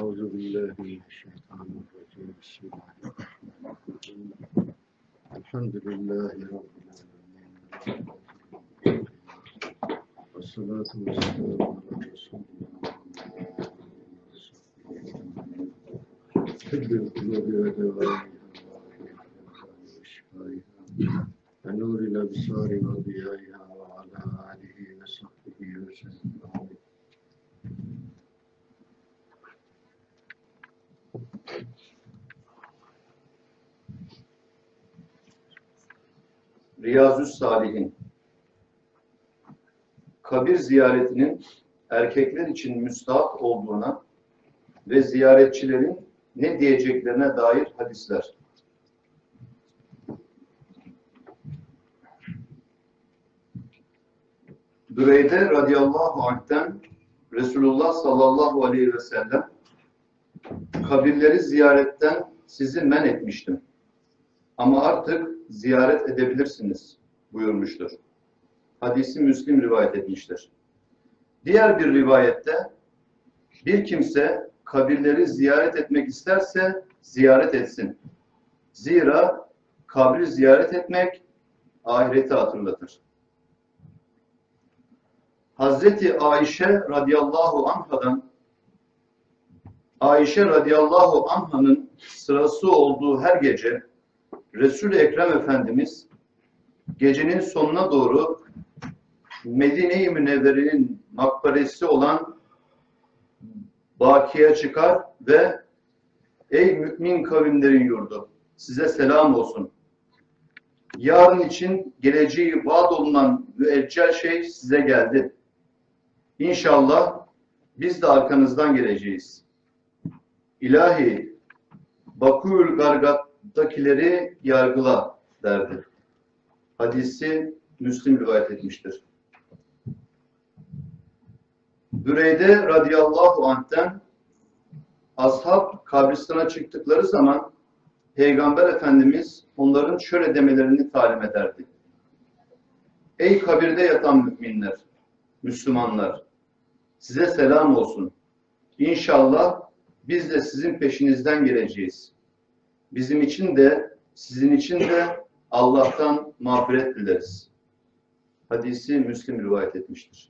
Euzu billahi mineşşeytanirracim. Bismillahirrahmanirrahim. Elhamdülillahi rabbil alamin. Vessalatu vesselamu ala Resulillah. Tıbbül kulubi ve devâiha ve şifâiha ve nûril ebsâri ve diyâiha ve alâ âlihi ve sahbihi ve sellem. Riyazü's-Sâlihin. Kabir ziyaretinin erkekler için müstahap olduğuna ve ziyaretçilerin ne diyeceklerine dair hadisler. Büreyde radıyallahu anh'ten Resulullah sallallahu aleyhi ve sellem kabirleri ziyaretten sizi men etmiştim. Ama artık ziyaret edebilirsiniz buyurmuştur. Hadisi Müslim rivayet etmiştir. Diğer bir rivayette bir kimse kabirleri ziyaret etmek isterse ziyaret etsin. Zira kabri ziyaret etmek ahireti hatırlatır. Hazreti Ayşe radıyallahu anh'ın sırası olduğu her gece Resul-i Ekrem Efendimiz gecenin sonuna doğru Medine-i Münevvere'nin makbaresi olan Baki'ye çıkar ve ey mümin kavimlerin yurdu, size selam olsun. Yarın için geleceği vaat olunan müeccel şey size geldi. İnşallah biz de arkanızdan geleceğiz. İlahi, Bakû'l Gargat'takileri yargıla derdi. Hadisi Müslim rivayet etmiştir. Büreyde radıyallahu anh'ten ashab kabristana çıktıkları zaman Peygamber Efendimiz onların şöyle demelerini talim ederdi. Ey kabirde yatan müminler, Müslümanlar, size selam olsun. İnşallah biz de sizin peşinizden geleceğiz. Bizim için de, sizin için de Allah'tan mağfiret dileriz. Hadisi Müslim rivayet etmiştir.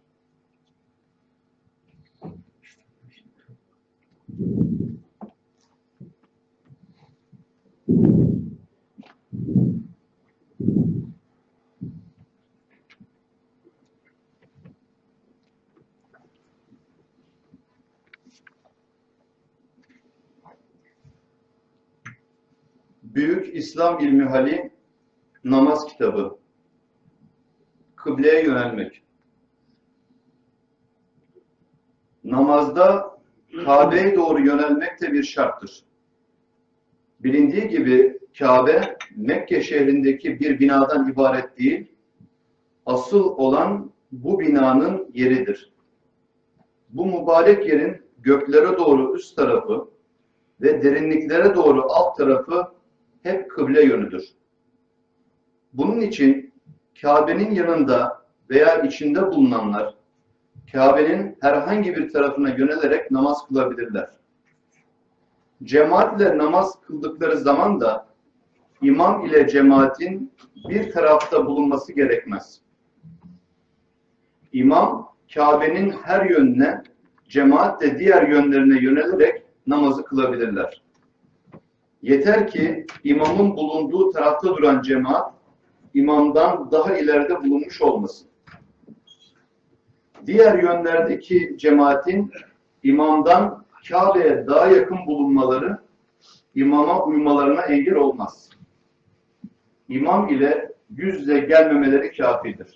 Büyük İslam İlmihali namaz kitabı. Kıbleye yönelmek. Namazda Kabe'ye doğru yönelmek de bir şarttır. Bilindiği gibi Kabe Mekke şehrindeki bir binadan ibaret değil, asıl olan bu binanın yeridir. Bu mübarek yerin göklere doğru üst tarafı ve derinliklere doğru alt tarafı hep kıble yönüdür. Bunun için Kabe'nin yanında veya içinde bulunanlar Kabe'nin herhangi bir tarafına yönelerek namaz kılabilirler. Cemaatle namaz kıldıkları zaman da imam ile cemaatin bir tarafta bulunması gerekmez. İmam Kabe'nin her yönüne, cemaat de diğer yönlerine yönelerek namazı kılabilirler. Yeter ki imamın bulunduğu tarafta duran cemaat imamdan daha ileride bulunmuş olmasın. Diğer yönlerdeki cemaatin imamdan Kabe'ye daha yakın bulunmaları imama uymalarına engel olmaz. İmam ile yüz yüze gelmemeleri kafidir.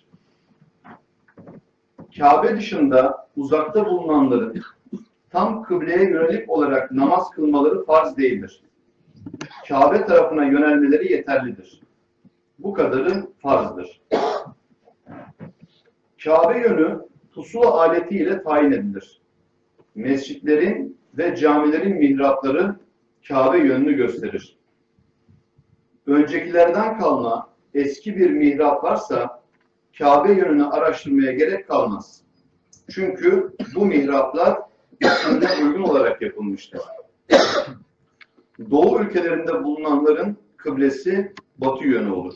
Kabe dışında uzakta bulunanların tam kıbleye yönelik olarak namaz kılmaları farz değildir. Kabe tarafına yönelmeleri yeterlidir. Bu kadarı farzdır. Kabe yönü pusula aletiyle tayin edilir. Mescitlerin ve camilerin mihrapları Kabe yönünü gösterir. Öncekilerden kalma eski bir mihrap varsa Kabe yönünü araştırmaya gerek kalmaz. Çünkü bu mihraplar usulüne uygun olarak yapılmıştır. Doğu ülkelerinde bulunanların kıblesi batı yönü olur.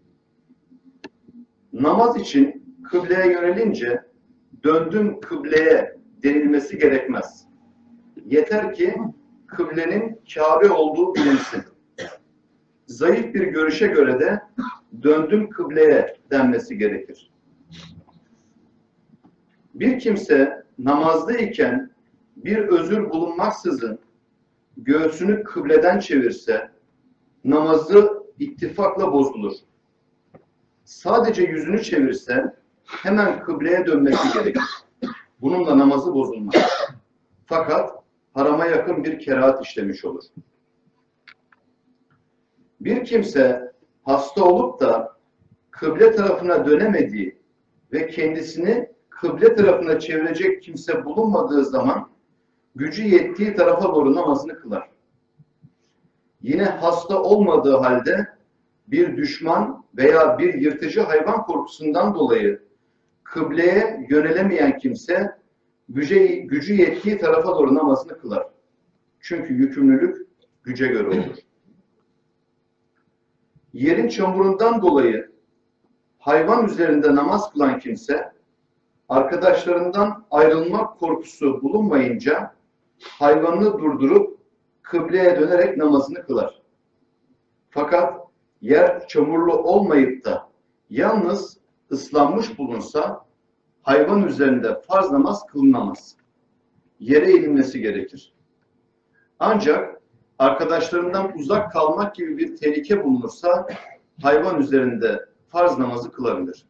Namaz için kıbleye yönelince döndüm kıbleye denilmesi gerekmez. Yeter ki kıblenin Kabe olduğu bilinsin. Zayıf bir görüşe göre de döndüm kıbleye denmesi gerekir. Bir kimse namazdayken bir özür bulunmaksızın göğsünü kıbleden çevirse namazı ittifakla bozulur. Sadece yüzünü çevirse hemen kıbleye dönmesi gerekir. Bununla namazı bozulmaz. Fakat harama yakın bir kerahat işlemiş olur. Bir kimse hasta olup da kıble tarafına dönemediği ve kendisini kıble tarafına çevirecek kimse bulunmadığı zaman gücü yettiği tarafa doğru namazını kılar. Yine hasta olmadığı halde bir düşman veya bir yırtıcı hayvan korkusundan dolayı kıbleye yönelemeyen kimse gücü yettiği tarafa doğru namazını kılar. Çünkü yükümlülük güce göre olur. Yerin çamurundan dolayı hayvan üzerinde namaz kılan kimse arkadaşlarından ayrılmak korkusu bulunmayınca hayvanını durdurup kıbleye dönerek namazını kılar. Fakat yer çamurlu olmayıp da yalnız ıslanmış bulunsa hayvan üzerinde farz namaz kılınamaz. Yere eğilmesi gerekir. Ancak arkadaşlarından uzak kalmak gibi bir tehlike bulunursa hayvan üzerinde farz namazı kılabilir.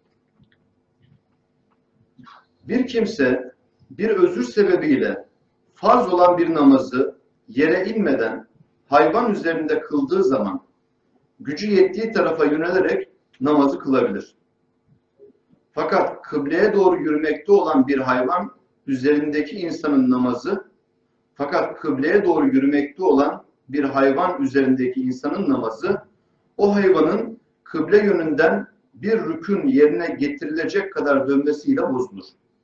Bir kimse bir özür sebebiyle farz olan bir namazı yere inmeden hayvan üzerinde kıldığı zaman gücü yettiği tarafa yönelerek namazı kılabilir. Fakat kıbleye doğru yürümekte olan bir hayvan üzerindeki insanın namazı, fakat kıbleye doğru yürümekte olan bir hayvan üzerindeki insanın namazı, o hayvanın kıble yönünden bir rükün yerine getirilecek kadar dönmesiyle bozulur.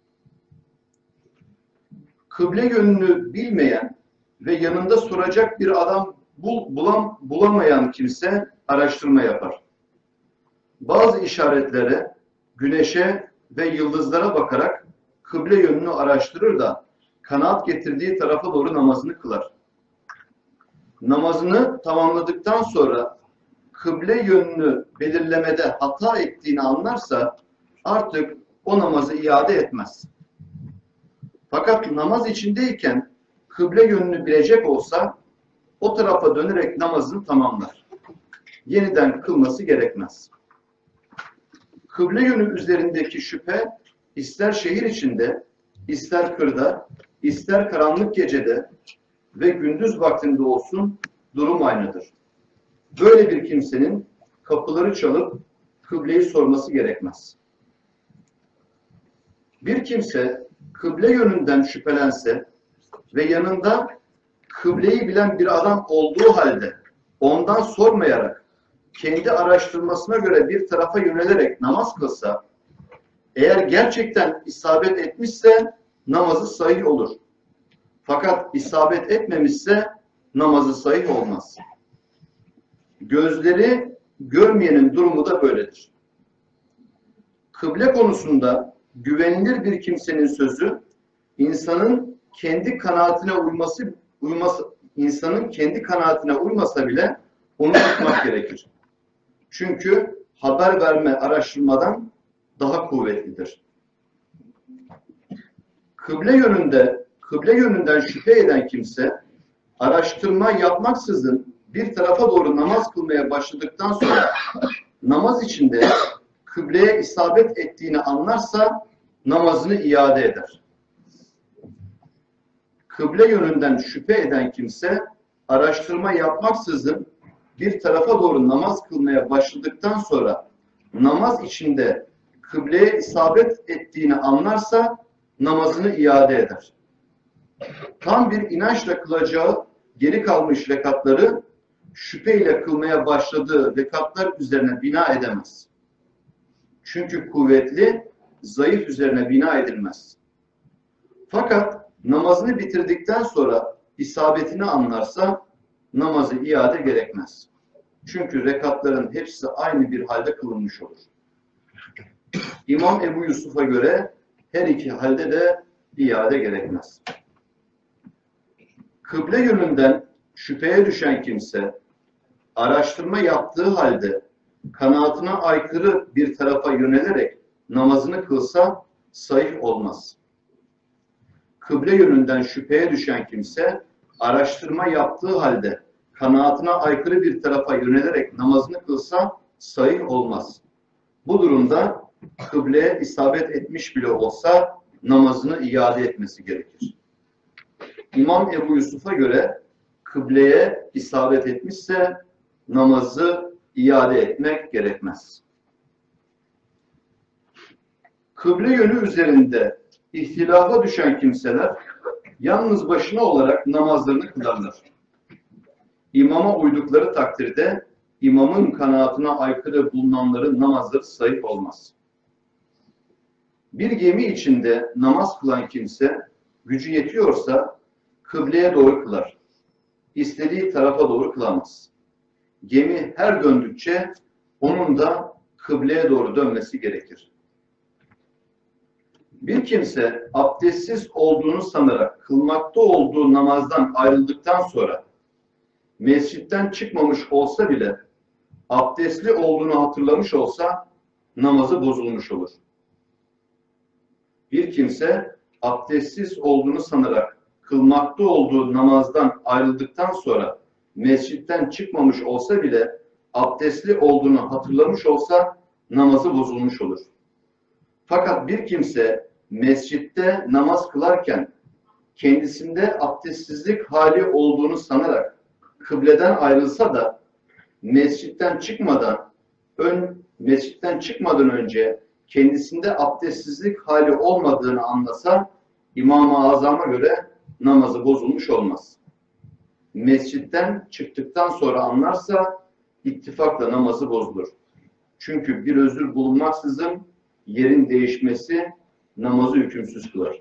Kıble yönünü bilmeyen ve yanında soracak bir adam bulamayan kimse araştırma yapar. Bazı işaretlere, güneşe ve yıldızlara bakarak kıble yönünü araştırır da kanaat getirdiği tarafa doğru namazını kılar. Namazını tamamladıktan sonra kıble yönünü belirlemede hata ettiğini anlarsa artık o namazı iade etmez. Fakat namaz içindeyken kıble yönünü bilecek olsa o tarafa dönerek namazını tamamlar. Yeniden kılması gerekmez. Kıble yönü üzerindeki şüphe ister şehir içinde, ister kırda, ister karanlık gecede ve gündüz vaktinde olsun durum aynıdır. Böyle bir kimsenin kapıları çalıp kıbleyi sorması gerekmez. Bir kimse kıble yönünden şüphelense ve yanında kıbleyi bilen bir adam olduğu halde ondan sormayarak kendi araştırmasına göre bir tarafa yönelerek namaz kılsa, eğer gerçekten isabet etmişse namazı sahih olur. Fakat isabet etmemişse namazı sahih olmaz. Gözleri görmeyenin durumu da böyledir. Kıble konusunda güvenilir bir kimsenin sözü insanın kendi kanaatine uymasa bile onu tutmak gerekir. Çünkü haber verme araştırmadan daha kuvvetlidir. Kıble yönünden şüphe eden kimse araştırma yapmaksızın bir tarafa doğru namaz kılmaya başladıktan sonra namaz içinde kıbleye isabet ettiğini anlarsa namazını iade eder. Kıble yönünden şüphe eden kimse araştırma yapmaksızın bir tarafa doğru namaz kılmaya başladıktan sonra namaz içinde kıbleye isabet ettiğini anlarsa namazını iade eder. Tam bir inançla kılacağı geri kalmış rekatları şüpheyle kılmaya başladığı rekatlar üzerine bina edemez. Çünkü kuvvetli, zayıf üzerine bina edilmez. Fakat namazını bitirdikten sonra isabetini anlarsa namazı iade gerekmez. Çünkü rekatların hepsi aynı bir halde kılınmış olur. İmam Ebu Yusuf'a göre her iki halde de iade gerekmez. Kıble yönünden şüpheye düşen kimse araştırma yaptığı halde kanaatına aykırı bir tarafa yönelerek namazını kılsa sahih olmaz. Kıble yönünden şüpheye düşen kimse araştırma yaptığı halde kanaatına aykırı bir tarafa yönelerek namazını kılsa sahih olmaz. Bu durumda kıbleye isabet etmiş bile olsa namazını iade etmesi gerekir. İmam Ebu Yusuf'a göre kıbleye isabet etmişse namazı iade etmek gerekmez. Kıble yönü üzerinde ihtilafa düşen kimseler yalnız başına olarak namazlarını kılarlar. İmama uydukları takdirde imamın kanaatına aykırı bulunanların namazları sahih olmaz. Bir gemi içinde namaz kılan kimse gücü yetiyorsa kıbleye doğru kılar. İstediği tarafa doğru kılamaz. Gemi her döndükçe onun da kıbleye doğru dönmesi gerekir. Bir kimse abdestsiz olduğunu sanarak kılmakta olduğu namazdan ayrıldıktan sonra mescitten çıkmamış olsa bile abdestli olduğunu hatırlamış olsa namazı bozulmuş olur. Bir kimse abdestsiz olduğunu sanarak kılmakta olduğu namazdan ayrıldıktan sonra mescitten çıkmamış olsa bile abdestli olduğunu hatırlamış olsa namazı bozulmuş olur. Fakat bir kimse mescitte namaz kılarken kendisinde abdestsizlik hali olduğunu sanarak kıbleden ayrılsa da mescitten çıkmadan önce kendisinde abdestsizlik hali olmadığını anlasa İmam-ı Azam'a göre namazı bozulmuş olmaz. Mescitten çıktıktan sonra anlarsa ittifakla namazı bozulur. Çünkü bir özür bulunmaksızın yerin değişmesi namazı hükümsüz kılar.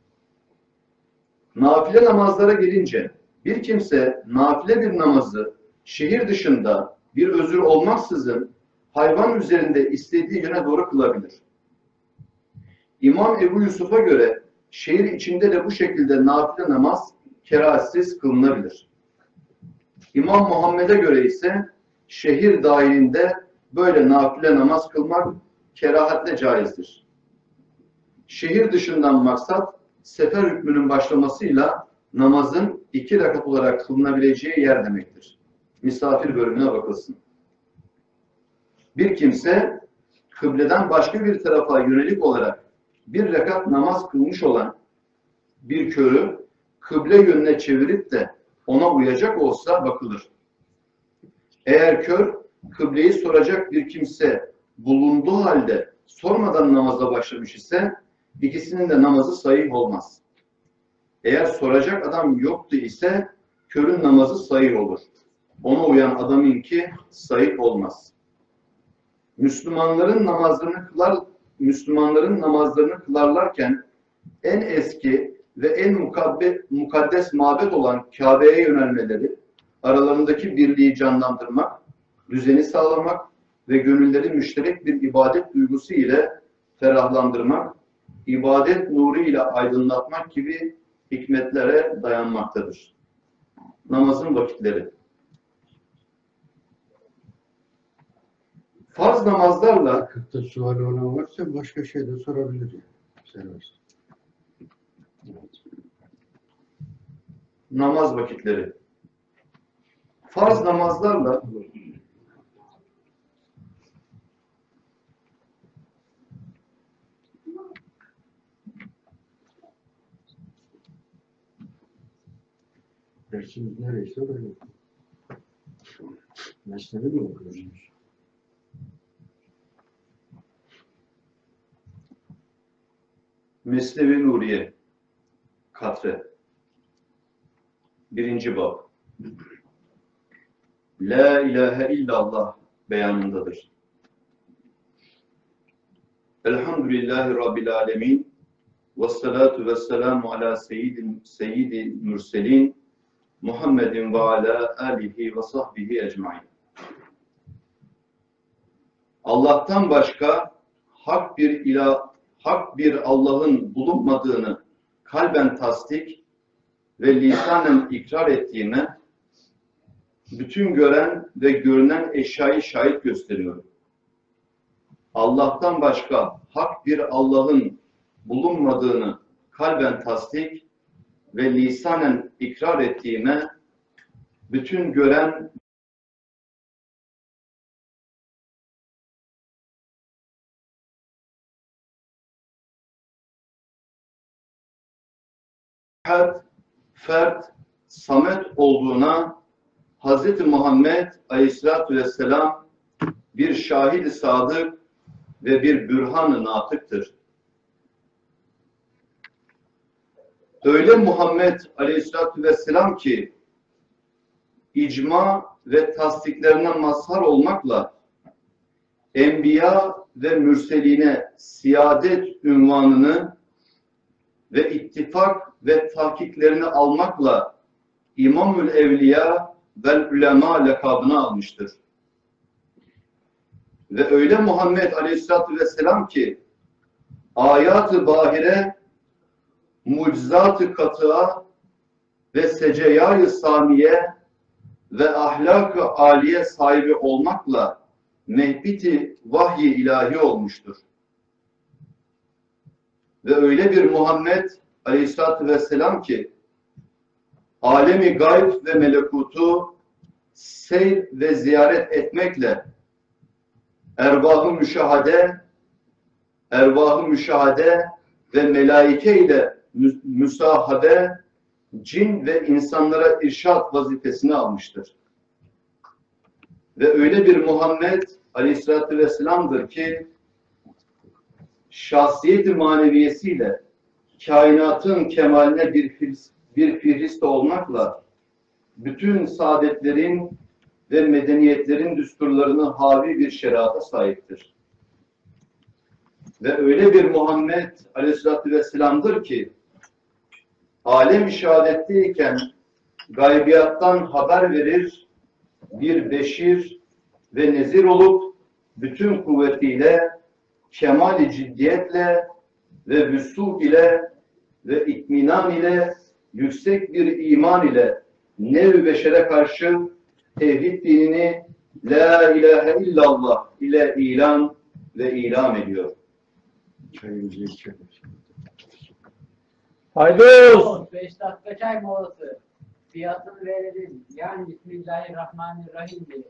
Nafile namazlara gelince bir kimse nafile bir namazı şehir dışında bir özür olmaksızın hayvan üzerinde istediği yöne doğru kılabilir. İmam Ebu Yusuf'a göre şehir içinde de bu şekilde nafile namaz kerahatsiz kılınabilir. İmam Muhammed'e göre ise şehir dahilinde böyle nafile namaz kılmak kerahatle caizdir. Şehir dışından maksat sefer hükmünün başlamasıyla namazın 2 rekat olarak kılınabileceği yer demektir. Misafir bölümüne bakılsın. Bir kimse kıbleden başka bir tarafa yönelik olarak 1 rekat namaz kılmış olan bir körü kıble yönüne çevirip de ona uyacak olsa bakılır. Eğer kör kıbleyi soracak bir kimse bulunduğu halde sormadan namaza başlamış ise ikisinin de namazı sahih olmaz. Eğer soracak adam yoktu ise körün namazı sahih olur. Ona uyan adamınki sahih olmaz. Müslümanların namazlarını kılarlarken en eski ve en mukaddes mabet olan Kabe'ye yönelmeleri, aralarındaki birliği canlandırmak, düzeni sağlamak ve gönülleri müşterek bir ibadet duygusu ile ferahlandırmak, ibadet nuru ile aydınlatmak gibi hikmetlere dayanmaktadır. Namazın vakitleri. Farz namazlarla Vakıfta suali olan varsa başka şey de sorabilir ya. Serbest. namaz vakitleri. Farz namazlarla dersiniz nereyse öyle. Mesleği mi okuyorsunuz? Mesnevi Nuriye Katre 1. bab La ilahe illallah beyanındadır. Elhamdülillahi Rabbil alemin Vessalatu vesselamu ala seyyidil mürselin Muhammedin ve ala alihi ve sahbihi ecmaîn. Allah'tan başka hak bir Allah'ın bulunmadığını kalben tasdik ve lisanen ikrar ettiğime bütün gören ve görünen eşyayı şahit gösteriyorum. Allah'tan başka hak bir Allah'ın bulunmadığını kalben tasdik ve lisanen ikrar ettiğime bütün gören fert, samet olduğuna Hz. Muhammed Aleyhisselatü Vesselam bir şahid-i sadık ve bir bürhan-ı natıktır. Öyle Muhammed Aleyhisselatü Vesselam ki icma ve tasdiklerine mazhar olmakla enbiya ve mürseline siyadet ünvanını ve ittifak ve tahkiklerini almakla İmamül Evliya vel Ulema lakabını almıştır. Ve öyle Muhammed Aleyhisselatü Vesselam ki ayat-ı bahire, mucizat-ı katıa ve seceyâ-i samiye ve ahlak-ı âliye sahibi olmakla mehbit-i vahiy-i ilahi olmuştur. Ve öyle bir Muhammed Aleyhisselatü Vesselam ki alemi gayb ve melekutu seyr ve ziyaret etmekle ervah-ı müşahade ve melaike ile müsahabe, cin ve insanlara irşad vazifesini almıştır. Ve öyle bir Muhammed Aleyhisselatü Vesselam'dır ki şahsiyet-i maneviyesiyle kainatın kemaline bir fihrist olmakla bütün saadetlerin ve medeniyetlerin düsturlarını havi bir şeriata sahiptir. Ve öyle bir Muhammed Aleyhisselatü Vesselam'dır ki alem-i şehadetteyken gaybiyattan haber verir, bir beşir ve nezir olup bütün kuvvetiyle, kemal-i ciddiyetle ve vüsûk ile ve itminan ile, yüksek bir iman ile nev-i beşere karşı tevhid dinini La ilahe illallah ile ilan ve ilam ediyor. Çayımızı içelim. Haydi olsun. 5 dakika çay molası. Fiyatını verelim. Yani Bismillahirrahmanirrahim diyelim.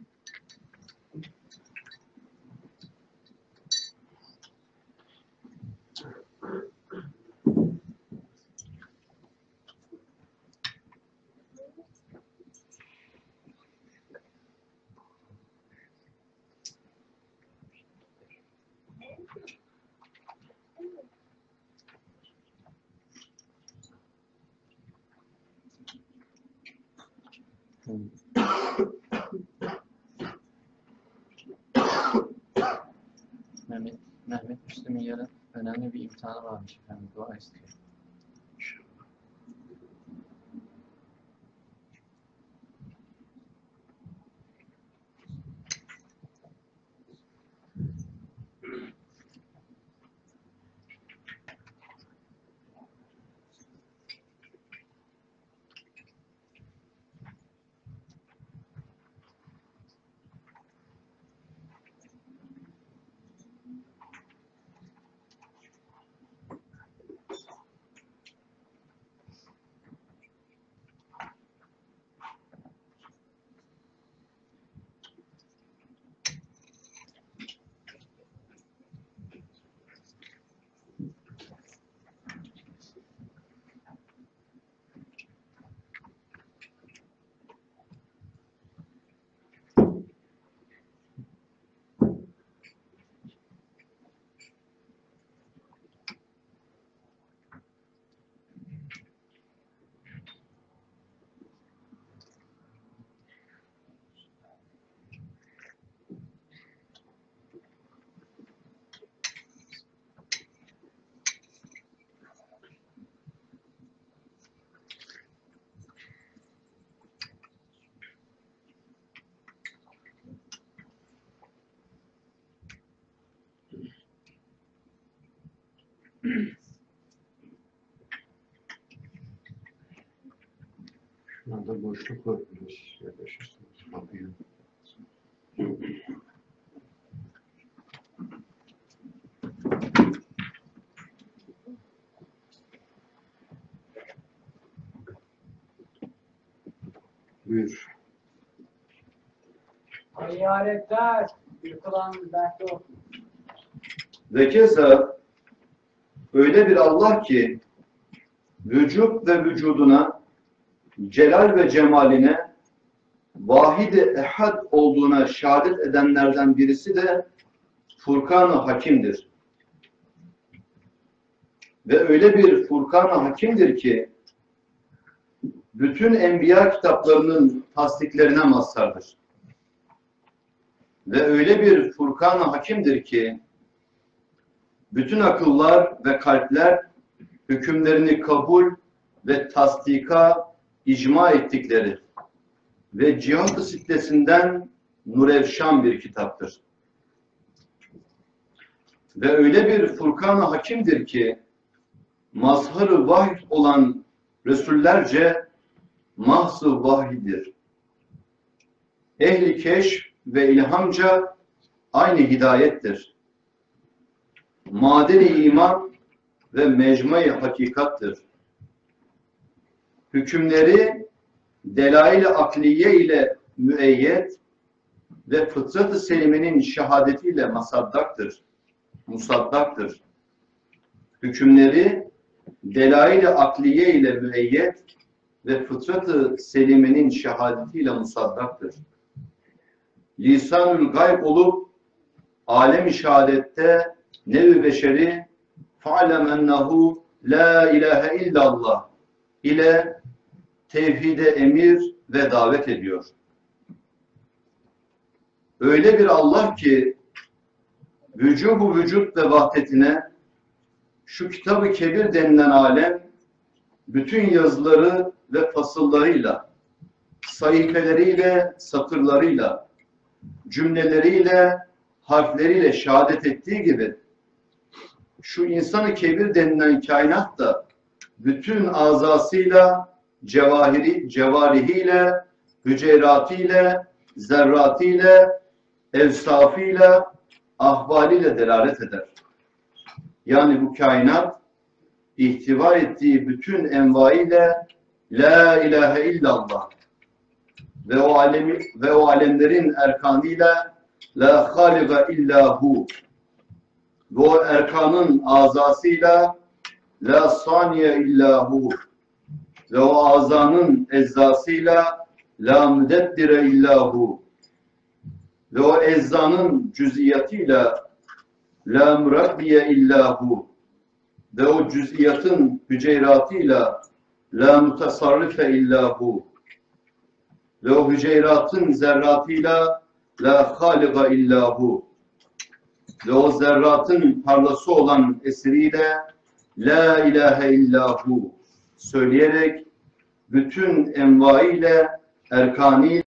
Mehmet Müslüm'ün yarın önemli bir imtihanı varmış efendim. Dua istiyor. Şu anda boşluk var biraz. Yaklaşırsınız kapıya. Buyur. Ziyaretler yıkılan dertte olsun. Ve keza öyle bir Allah ki vücut ve vücuduna, celal ve cemaline, vahid-i ehad olduğuna şehadet edenlerden birisi de Furkan-ı Hakim'dir. Ve öyle bir Furkan-ı Hakim'dir ki bütün enbiya kitaplarının tasdiklerine mazhardır. Ve öyle bir Furkan-ı Hakim'dir ki bütün akıllar ve kalpler hükümlerini kabul ve tasdika icma ettikleri ve cihat-ı sittesinden nurevşan bir kitaptır. Ve öyle bir Furkan-ı Hakim'dir ki mazhar-ı vahiy olan Resullerce mahz-ı vahiydir. Ehli keşf ve ilhamca aynı hidayettir. Madeni iman ve mecmai hakikattır. Hükümleri delail-i akliye ile müeyyet ve fıtrat-ı selimenin şehadetiyle musaddaktır. Hükümleri delail-i akliye ile müeyyet ve fıtrat-ı selimenin şehadetiyle musaddaktır. Lisanül gayb olup alem-i şehadette nev-i beşeri fa'lem ennehu la ilahe illallah ile tevhide emir ve davet ediyor. Öyle bir Allah ki vücubu vücut ve vahdetine şu kitab-ı kebir denilen alem bütün yazıları ve fasıllarıyla, sayfeleriyle, satırlarıyla, cümleleriyle, harfleriyle şehadet ettiği gibi şu insan-ı kebir denilen kainat da bütün azasıyla, cevarihiyle, hüceyratıyla, zerratıyla, evsafıyla, ahvaliyle delalet eder. Yani bu kainat ihtiva ettiği bütün envaiyle la ilahe illallah ve o alemlerin erkanıyla la haliga illahu ve o erkanın azasıyla la saniye illahu ve o azanın eczasıyla la müdebbire illahu ve o eczanın cüziyatıyla la murabbiye illahu ve o cüziyatın hüceyratıyla la mutasarrife illahu ve o hüceyratın zerratıyla la haliga illahu ve o zerratın parlası olan esiriyle la ilahe illahu söyleyerek bütün envaiyle, erkaniyle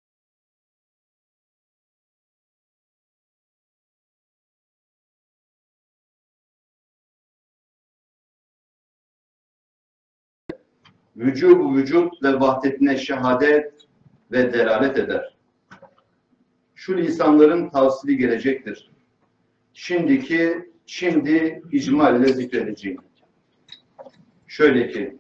vücubu vücut ve vahdetine şehadet ve delalet eder. Şu lisanların tavsili gelecektir. Şimdi icmal ile zikredeceğim. Şöyle ki,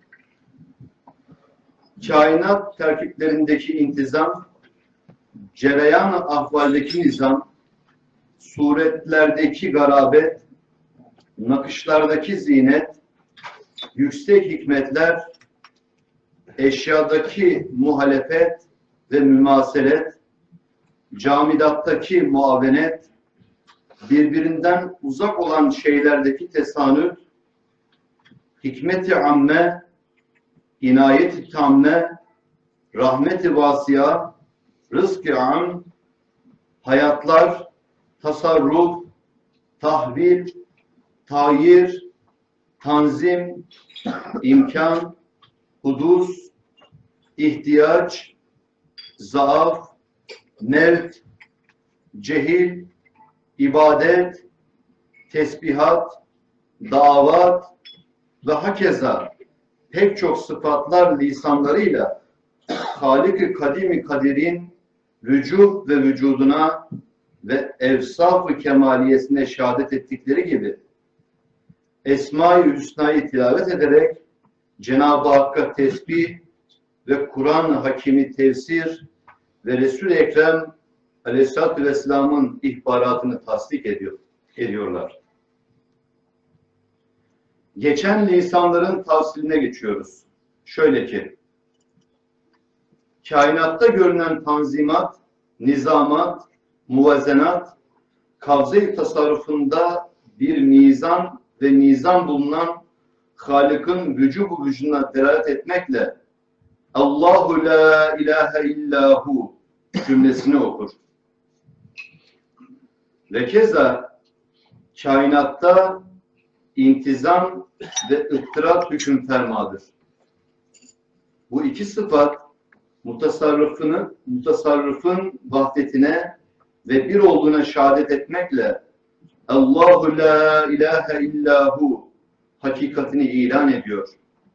kainat terkiplerindeki intizam, cereyan ahvaldeki nizam, suretlerdeki garabet, nakışlardaki zinet, yüksek hikmetler, eşyadaki muhalefet ve mümaselet, camidattaki muavenet, birbirinden uzak olan şeylerdeki tesanüt, hikmet-i amme, inayet-i tamme, rahmet-i vasiya, rızk-ı am, hayatlar, tasarruf, tahvil, tayir, tanzim, imkan, hudus, ihtiyaç, zaaf, mevt, cehil, ibadet, tesbihat, davat ve hakeza pek çok sıfatlar lisanlarıyla Halik-i Kadim-i Kadir'in vücuh ve vücuduna ve evsaf-ı kemaliyesine şehadet ettikleri gibi Esma-i Hüsna'yı tilavet ederek Cenab-ı Hakk'a tesbih ve Kur'an-ı Hakim'i tefsir ve Resul-i Ekrem Aleyhisselatü Vesselam'ın ihbaratını tasdik ediyorlar. Geçen lisanların tavsiline geçiyoruz. Şöyle ki, kainatta görünen tanzimat, nizamat, muvazenat, kavze-i tasarrufunda bir mizan ve nizam bulunan Halık'ın vücubu vücuduna delalet etmekle Allahu la ilahe illahu cümlesini okur. Ve keza kainatta intizam ve ıttırat hüküm fermadır. Bu iki sıfat mutasarrıfın vahdetine ve bir olduğuna şehadet etmekle Allahu la ilahe illahu hakikatini ilan ediyor.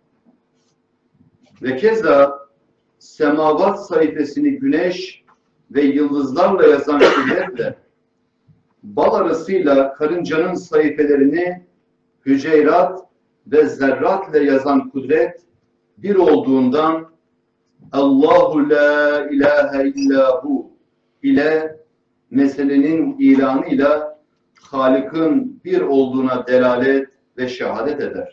Ve keza semavat sayfasını güneş ve yıldızlarla yazan kudretle bal arasıyla karıncanın sayfelerini hüceyrat ve zerrat ile yazan kudret bir olduğundan Allahu la ilahe illahu ile meselenin ilanıyla Halık'ın bir olduğuna delalet ve şehadet eder.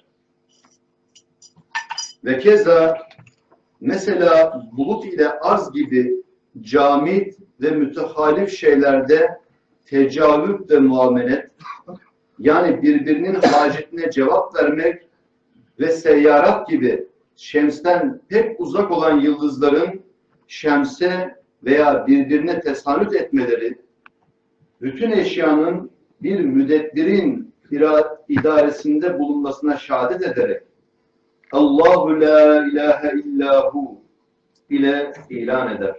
Ve keza mesela bulut ile arz gibi camit ve mütehalif şeylerde tecavüp ve muamelet, yani birbirinin hacetine cevap vermek ve seyyarat gibi şemsten pek uzak olan yıldızların şemse veya birbirine tesanüt etmeleri, bütün eşyanın bir müdebbirin idaresinde bulunmasına şehadet ederek Allahu la ilahe illahu ile ilan eder.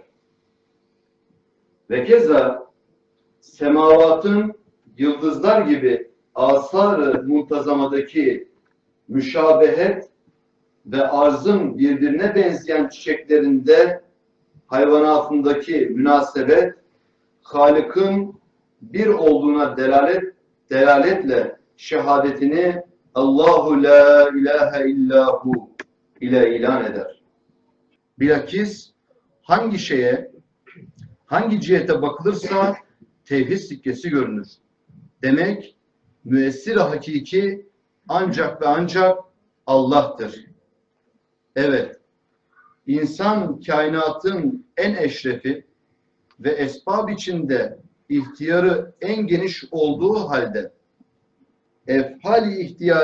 Ve keza semavatın yıldızlar gibi asar-ı muntazamadaki müşabehet ve arzın birbirine benzeyen çiçeklerinde hayvanatındaki münasebet Halık'ın bir olduğuna delaletle şehadetini Allahu la ilahe illahu ile ilan eder. Bilakis hangi şeye, hangi cihete bakılırsa tevhid sikkesi görünür. Demek müessir-i hakiki ancak ve ancak Allah'tır. Evet, insan kainatın en eşrefi ve esbab içinde ihtiyarı en geniş olduğu halde efhali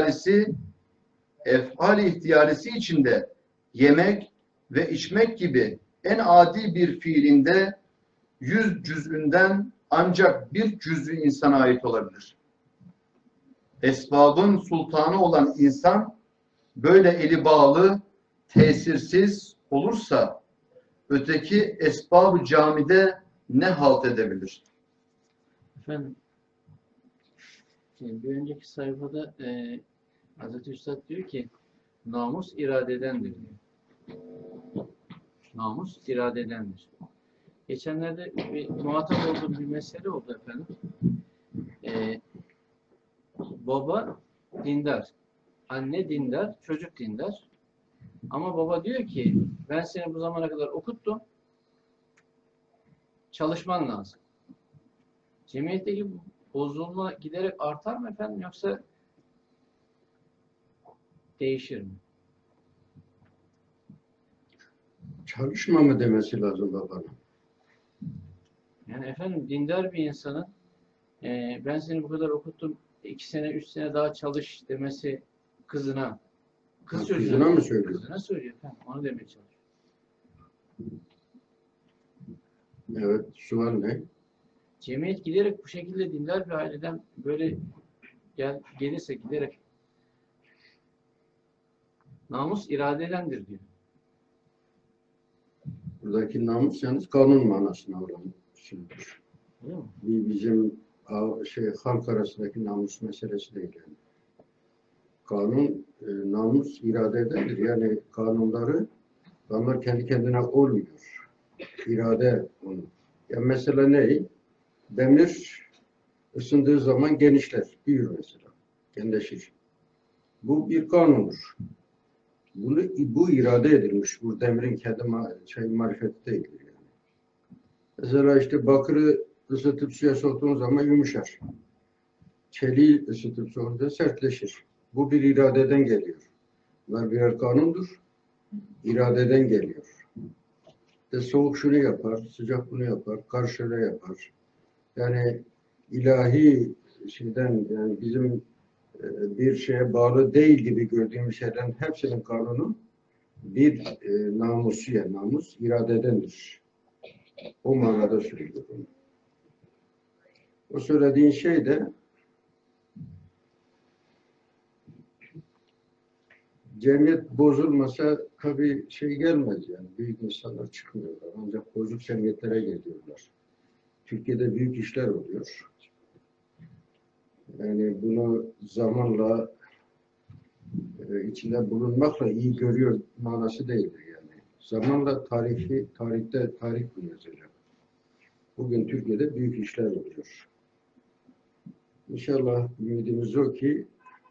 ihtiyarisi içinde yemek ve içmek gibi en adi bir fiilinde 100 cüz'ünden ancak bir cüz'ü insana ait olabilir. Esbabın sultanı olan insan böyle eli bağlı, tesirsiz olursa öteki esbab-ı camide ne halt edebilir? Efendim, bir önceki sayfada Hazreti Üstad diyor ki namus iradedendir diyor. Namus iradedendir. Geçenlerde bir muhatap olduğum bir mesele oldu efendim. Baba dindar, anne dindar, çocuk dindar. Ama baba diyor ki ben seni bu zamana kadar okuttum, çalışman lazım. Cemiyetteki bozulma giderek artar mı efendim yoksa değişir mi? Çalışma mı demesi lazım babanın? Yani efendim dindar bir insanın ben seni bu kadar okuttum 2 sene 3 sene daha çalış demesi kızına, Kızına mı söylüyor? Kızına söylüyor efendim. Onu demeye çalışıyor. Evet, sual ne? Cemiyet giderek bu şekilde dindar bir aileden böyle gelirse giderek namus iradedendir diyor. Buradaki namus yalnız kanun manasına olan şeydir. Değil mi? Bizim halk arasındaki namus meselesi değil yani. Kanun namus iradedendir. Yani kanunları Damlar kendi kendine olmuyor. İrade onun. Ya mesela ne? Demir ısındığı zaman genişler, büyür mesela. Genleşir. Bu bir kanundur. Bu irade edilmiş. Bu demirin kendi marifeti değildir yani. Mesela işte bakırı ısıtıp suya soktuğun zaman yumuşar. Çeliği ısıtıp soğunca sertleşir. Bu bir iradeden geliyor. Bunlar birer kanundur. İradeden geliyor. Soğuk şunu yapar, sıcak bunu yapar, karşıda yapar. Yani ilahi şeyden, yani bizim bir şeye bağlı değil gibi gördüğümüz şeylerin hepsinin kanunu bir namusu, yani namus iradedendir. O manada söylüyorum. O söylediğin şey de cemiyet bozulmasa tabii şey gelmez yani. Büyük insanlar çıkmıyorlar. Ancak bozuk cemiyetlere geliyorlar. Türkiye'de büyük işler oluyor. Yani bunu zamanla içinde bulunmakla iyi görüyor manası değildir yani. Zamanla tarihte tarih bunu yazacak. Bugün Türkiye'de büyük işler oluyor. İnşallah ümidimiz o ki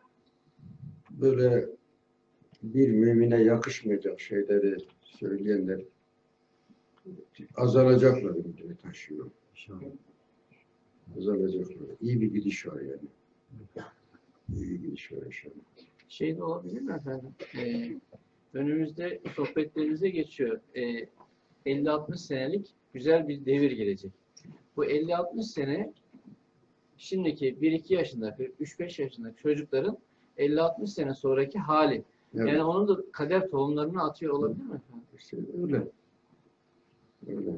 böyle bir mümine yakışmayacak şeyleri söyleyenler azalacaklar ümidini taşıyor. Azalacaklar. İyi bir gidiş var yani. İyi bir gidiş var inşallah. Şey de olabilir mi efendim? Önümüzde sohbetlerimize geçiyor. 50-60 senelik güzel bir devir gelecek. Bu 50-60 sene şimdiki 1-2 yaşındaki, 3-5 yaşındaki çocukların 50-60 sene sonraki hali. Evet. Yani onun da kader tohumlarını atıyor olabilir mi efendim? İşte öyle. Öyle.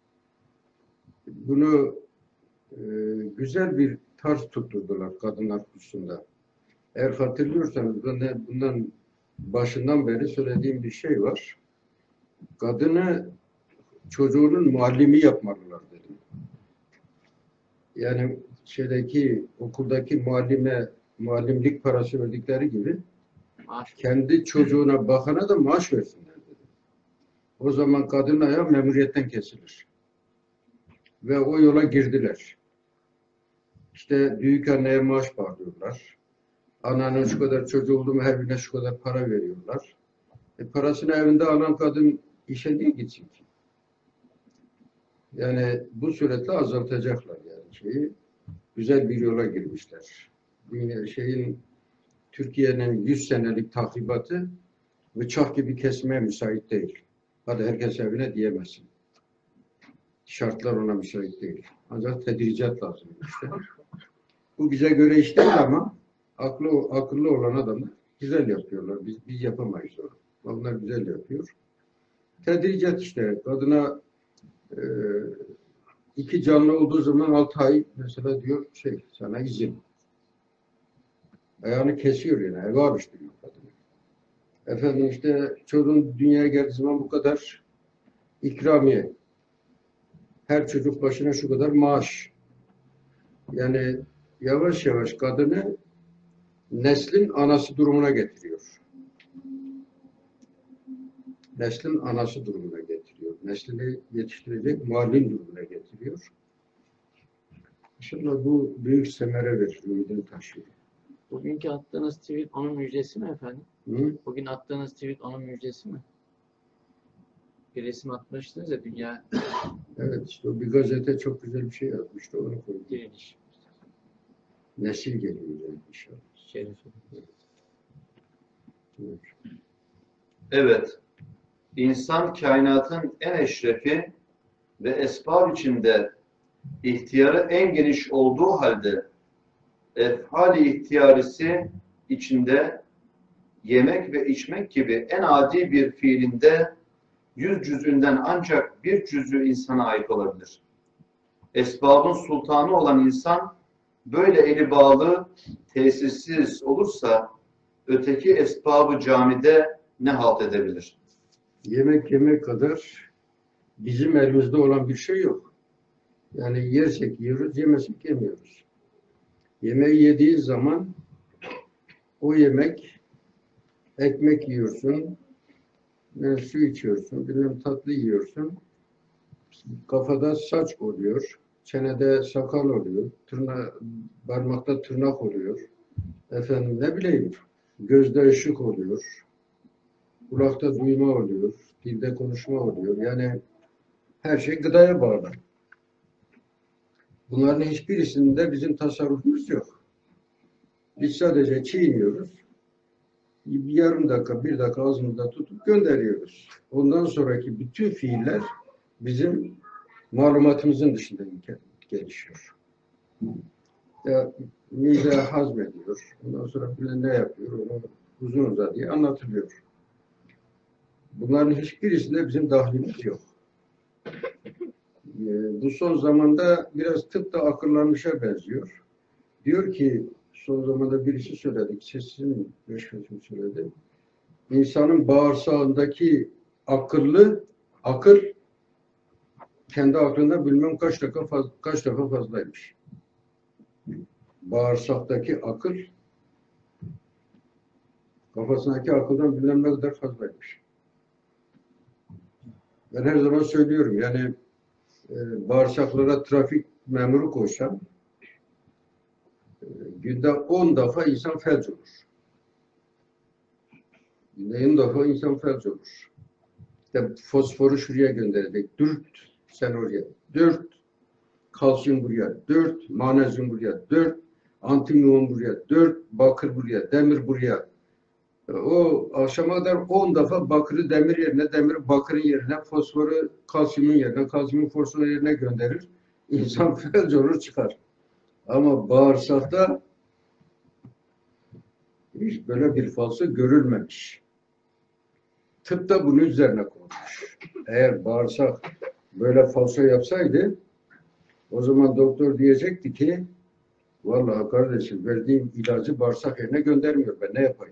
Bunu güzel bir tarz tutturdular kadınlar kursunda. Eğer hatırlıyorsanız bundan başından beri söylediğim bir şey var. Kadını çocuğunun muallimi yapmalılar dedim. Yani okuldaki muallimlik parası verdikleri gibi kendi çocuğuna bakana da maaş versinler dedim. O zaman kadın ayağı memuriyetten kesilir. Ve o yola girdiler. İşte büyük anneye maaş bağlıyorlar. Ananın şu kadar çocuğu oldu mu her birine şu kadar para veriyorlar. Parasını evinde alan kadın işe niye gitsin ki? Yani bu suretle azaltacaklar yani şeyi. Güzel bir yola girmişler. Türkiye'nin 100 senelik tahribatı bıçak gibi kesmeye müsait değil. Hadi herkes evine diyemezsin. Şartlar ona müsait değil. Ancak tedricat lazım işte. Bu bize göre iş değil ama akıllı olan adamlar güzel yapıyorlar. Biz yapamayız onu. Onlar güzel yapıyor. Tedricat işte. Kadına 2 canlı olduğu zaman 6 ay mesela diyor sana izin. Ayağını kesiyor yani. Eve alıştırıyor kadını. Efendim işte çocuğun dünyaya geldiği zaman bu kadar ikramiye. Her çocuk başına şu kadar maaş. Yani yavaş yavaş kadını neslin anası durumuna getiriyor. Neslin anası durumuna getiriyor. Neslini yetiştirecek muallim durumuna getiriyor. İnşallah bu büyük semere verir, ümidini taşıyor. Bugünkü attığınız tweet onun müjdesi mi efendim? Hı? Bugün attığınız tweet onun müjdesi mi? Bir resim atmıştınız ya dünya Evet işte o bir gazete çok güzel bir şey yazmıştı. Onu koydum. direniş. Nesil geliyor yani inşallah. Şerefi. Evet. Evet, insan kainatın en eşrefi ve esbab içinde ihtiyarı en geniş olduğu halde efhali ihtiyarisi içinde yemek ve içmek gibi en adi bir fiilinde 100 cüzünden ancak bir cüzü insana ait olabilir. Esbabın sultanı olan insan böyle eli bağlı, tesirsiz olursa öteki esbabı camide ne halt edebilir? Yemek yemek kadar bizim elimizde olan bir şey yok. Yani yersek yiyoruz, yemesek yemiyoruz. Yemeği yediğin zaman o yemek ekmek yiyorsun, su içiyorsun, bilmem tatlı yiyorsun. Kafada saç oluyor, çenede sakal oluyor, parmakta tırnak oluyor. Efendim ne bileyim, gözde ışık oluyor, kulakta duyma oluyor, dilde konuşma oluyor. Yani her şey gıdaya bağlı. Bunların hiçbirisinde bizim tasarrufumuz yok. Biz sadece çiğniyoruz. Bir yarım dakika, bir dakika ağzımızda tutup gönderiyoruz. Ondan sonraki bütün fiiller bizim malumatımızın dışında gelişiyor. Ya, mide hazmediyor. Ondan sonra bile ne yapıyor? Onu uzun uzadıya anlatılıyor. Bunların hiçbirisinde bizim dahlimiz yok. Bu son zamanda biraz tıp da akıllanmışa benziyor. Diyor ki, son zamanda birisi söyledi, sesinin meşhurunu söyledi. İnsanın bağırsağındaki akıl kendi aklında bilmem kaç defa fazlaymış. Bağırsaktaki akıl kafasındaki akıldan bilmem ne kadar fazlaymış. Ben her zaman söylüyorum, yani bağırsaklara trafik memuru koysam günde 10 defa insan felç olur. Günde 10 defa insan felç olur. İşte fosforu şuraya gönderecek. 4 sen oraya. 4 kalsiyum buraya. 4 magnezyum buraya. 4 antimon buraya. 4 bakır buraya. Demir buraya. O akşama kadar 10 defa bakırı demir yerine, demir bakırın yerine, fosforu kalsiyumun yerine, kalsiyumu fosforun yerine gönderir. İnsan felç olur çıkar. Ama bağırsakta hiç böyle bir falso görülmemiş. Tıp da bunun üzerine konmuş. Eğer bağırsak böyle falso yapsaydı, o zaman doktor diyecekti ki, vallahi kardeşim verdiğim ilacı bağırsak yerine göndermiyor. Ben ne yapayım?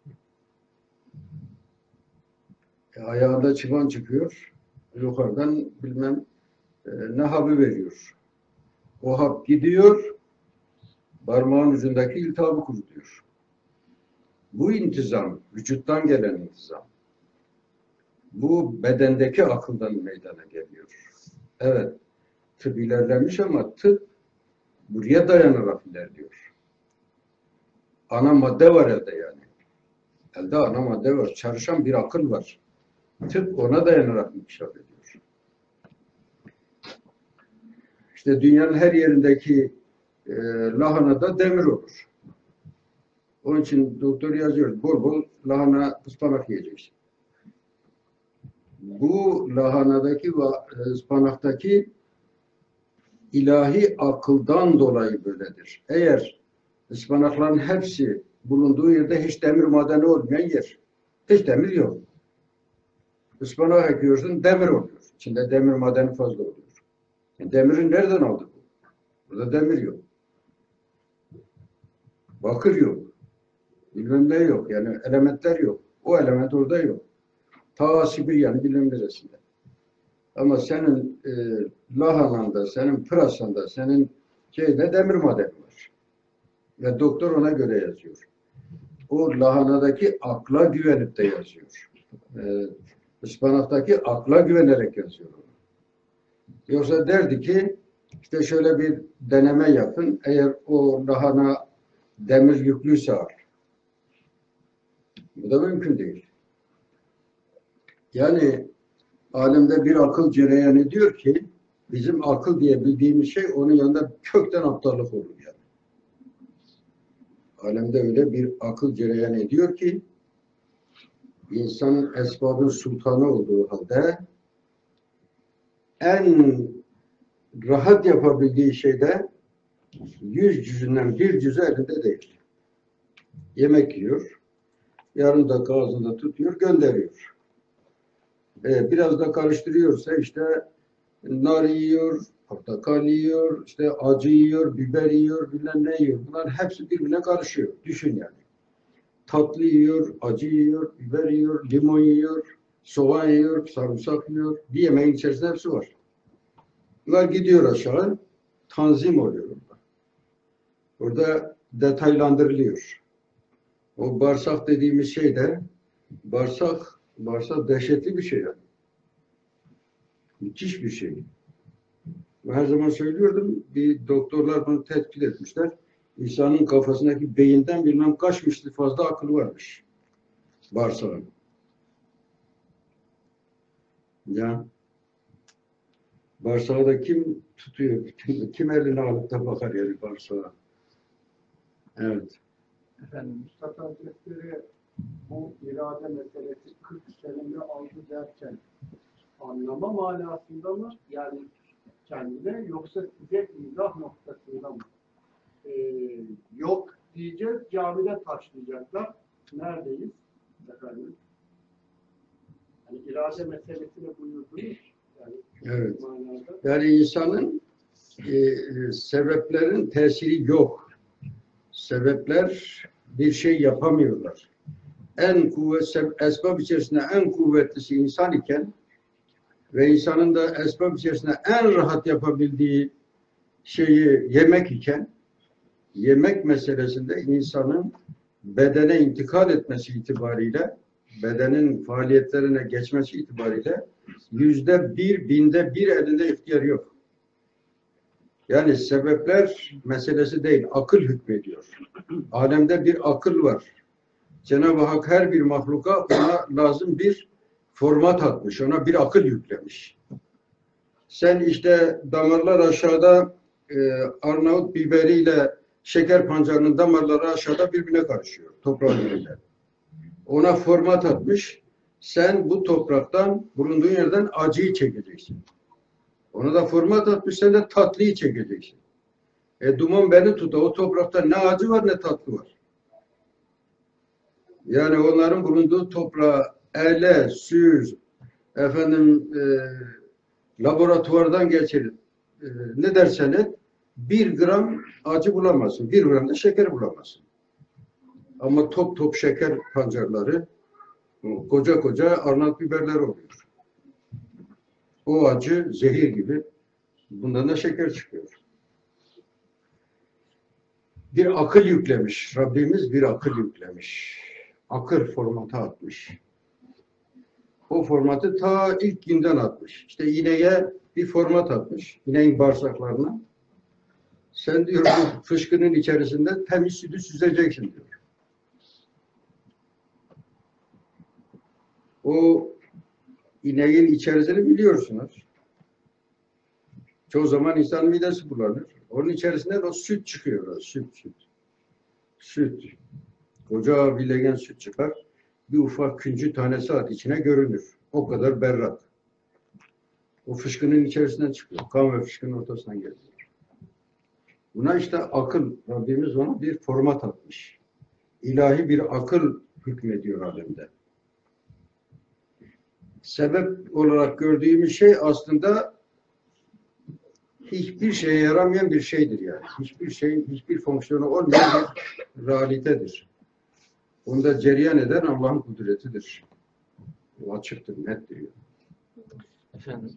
Ayağında çıban çıkıyor, yukarıdan bilmem ne hapı veriyor. O hap gidiyor, parmağın ucundaki iltihabı kurutuyor. Bu intizam, vücuttan gelen intizam. Bu bedendeki akıldan meydana geliyor. Evet, tıp ilerlemiş ama tıp buraya dayanarak ilerliyor. Ana madde var elde yani. Elde ana madde var, çalışan bir akıl var. Tıp ona dayanarak inkişaf ediyor. İşte dünyanın her yerindeki lahanada demir olur. Onun için doktor yazıyor, bol bol lahana, ıspanak yiyeceksin. Bu lahanadaki ve ıspanaktaki ilahi akıldan dolayı böyledir. Eğer ıspanakların hepsi bulunduğu yerde hiç demir madeni olmayan yer. Hiç demir yok. Ispanak ekiyorsun, demir oluyor. İçinde demir madeni fazla oluyor. Demirin nereden aldı bu? Burada demir yok. Bakır yok. Bilmem ne yok. Yani elementler yok. O element orada yok. Ta Sibirya'nın bilmem neresinde. Ama senin lahananda, senin pırasanda, senin şeyde demir madeni var. Ve doktor ona göre yazıyor. O lahanadaki akla güvenip de yazıyor. Ispanaktaki akla güvenerek yazıyor. Yoksa derdi ki işte şöyle bir deneme yapın. Eğer o lahana demir yüklüyse bu da mümkün değil. Yani alemde bir akıl cereyan ediyor ki bizim akıl diye bildiğimiz şey onun yanında kökten aptallık olur yani. Alemde öyle bir akıl cereyan ediyor ki insanın esbabın sultanı olduğu halde en rahat yapabildiği şeyde 100 cüzünden bir cüzü elinde değil. Yemek yiyor, yarım dakika ağzında tutuyor, gönderiyor. Biraz da karıştırıyorsa işte nar yiyor, portakal yiyor, işte acı yiyor, biber yiyor, bilmem ne yiyor. Bunların hepsi birbirine karışıyor. Düşün yani. Tatlı yiyor, acı yiyor, biber yiyor, limon yiyor, soğan yiyor, sarımsak yiyor. Bir yemeğin içerisinde hepsi var. Bunlar gidiyor aşağı, tanzim oluyor orada. Orada detaylandırılıyor. O bağırsak dediğimiz şey de bağırsak Bağırsak dehşetli bir şey yani. Müthiş bir şey. Ben her zaman söylüyordum, bir doktorlar bunu tespit etmişler. İnsanın kafasındaki beyinden bilmem kaç misli fazla akıl varmış. Bağırsağın. Ya bağırsağı da kim tutuyor? Kim eline alıp da bakar yani bağırsağa? Evet. Efendim, Mustafa Hazretleri bu irade meselesi 40 senemi aldı derken anlama manasında mı yani kendine yoksa size izah noktasında mı? Yok diyeceğiz, camide taşlayacaklar. Neredeyiz? Efendim? Yani irade meselesini buyurdunuz. Yani Evet. manada. Yani insanın sebeplerin tesiri yok. Sebepler bir şey yapamıyorlar. Esbab içerisinde en kuvvetlisi insan iken ve insanın da esbab içerisinde en rahat yapabildiği şeyi yemek iken, yemek meselesinde insanın bedene intikal etmesi itibariyle, bedenin faaliyetlerine geçmesi itibariyle %1, binde bir elinde ihtiyar yok. Yani sebepler meselesi değil, akıl hükmediyor. Alemde bir akıl var. Cenab-ı Hak her bir mahluka ona lazım bir format atmış, ona bir akıl yüklemiş. Sen işte damarlar aşağıda Arnavut biberiyle şeker pancarının damarları aşağıda birbirine karışıyor toprağın dibinde. Ona format atmış. Sen bu topraktan, bulunduğun yerden acıyı çekeceksin. Ona da format atmış, sen de tatlıyı çekeceksin. Duman beni tuta. O toprakta ne acı var ne tatlı var. Yani onların bulunduğu toprağı ele, süz, laboratuvardan geçirip ne dersen et, 1 gram acı bulamazsın. 1 gram da şeker bulamazsın. Ama top top şeker pancarları, koca koca Arnavut biberler oluyor. O acı zehir gibi. Bundan da şeker çıkıyor. Bir akıl yüklemiş. Rabbimiz bir akıl yüklemiş. Akıl formatı atmış. O formatı ta ilk günden atmış. İşte ineğe bir format atmış. İneğin bağırsaklarına. Sen diyor bu fışkının içerisinde temiz sütü süzeceksin diyor. O ineğin içerisini biliyorsunuz. Çoğu zaman insan midesi bulanır. Onun içerisinden o süt çıkıyor. Süt. Koca bir legen süt çıkar. Bir ufak küncü tanesi at içine görünür. O kadar berrak. O fışkının içerisinden çıkıyor. Kan ve fışkının ortasından geliyor. Buna işte akıl. Rabbimiz ona bir format atmış. İlahi bir akıl hükmediyor alemde. Sebep olarak gördüğümüz şey aslında hiçbir şeye yaramayan bir şeydir yani. Hiçbir şeyin hiçbir fonksiyonu olmayan bir realitedir. Onda cereyan eden Allah'ın kudretidir. O açıktır, nettir. Yani. efendim,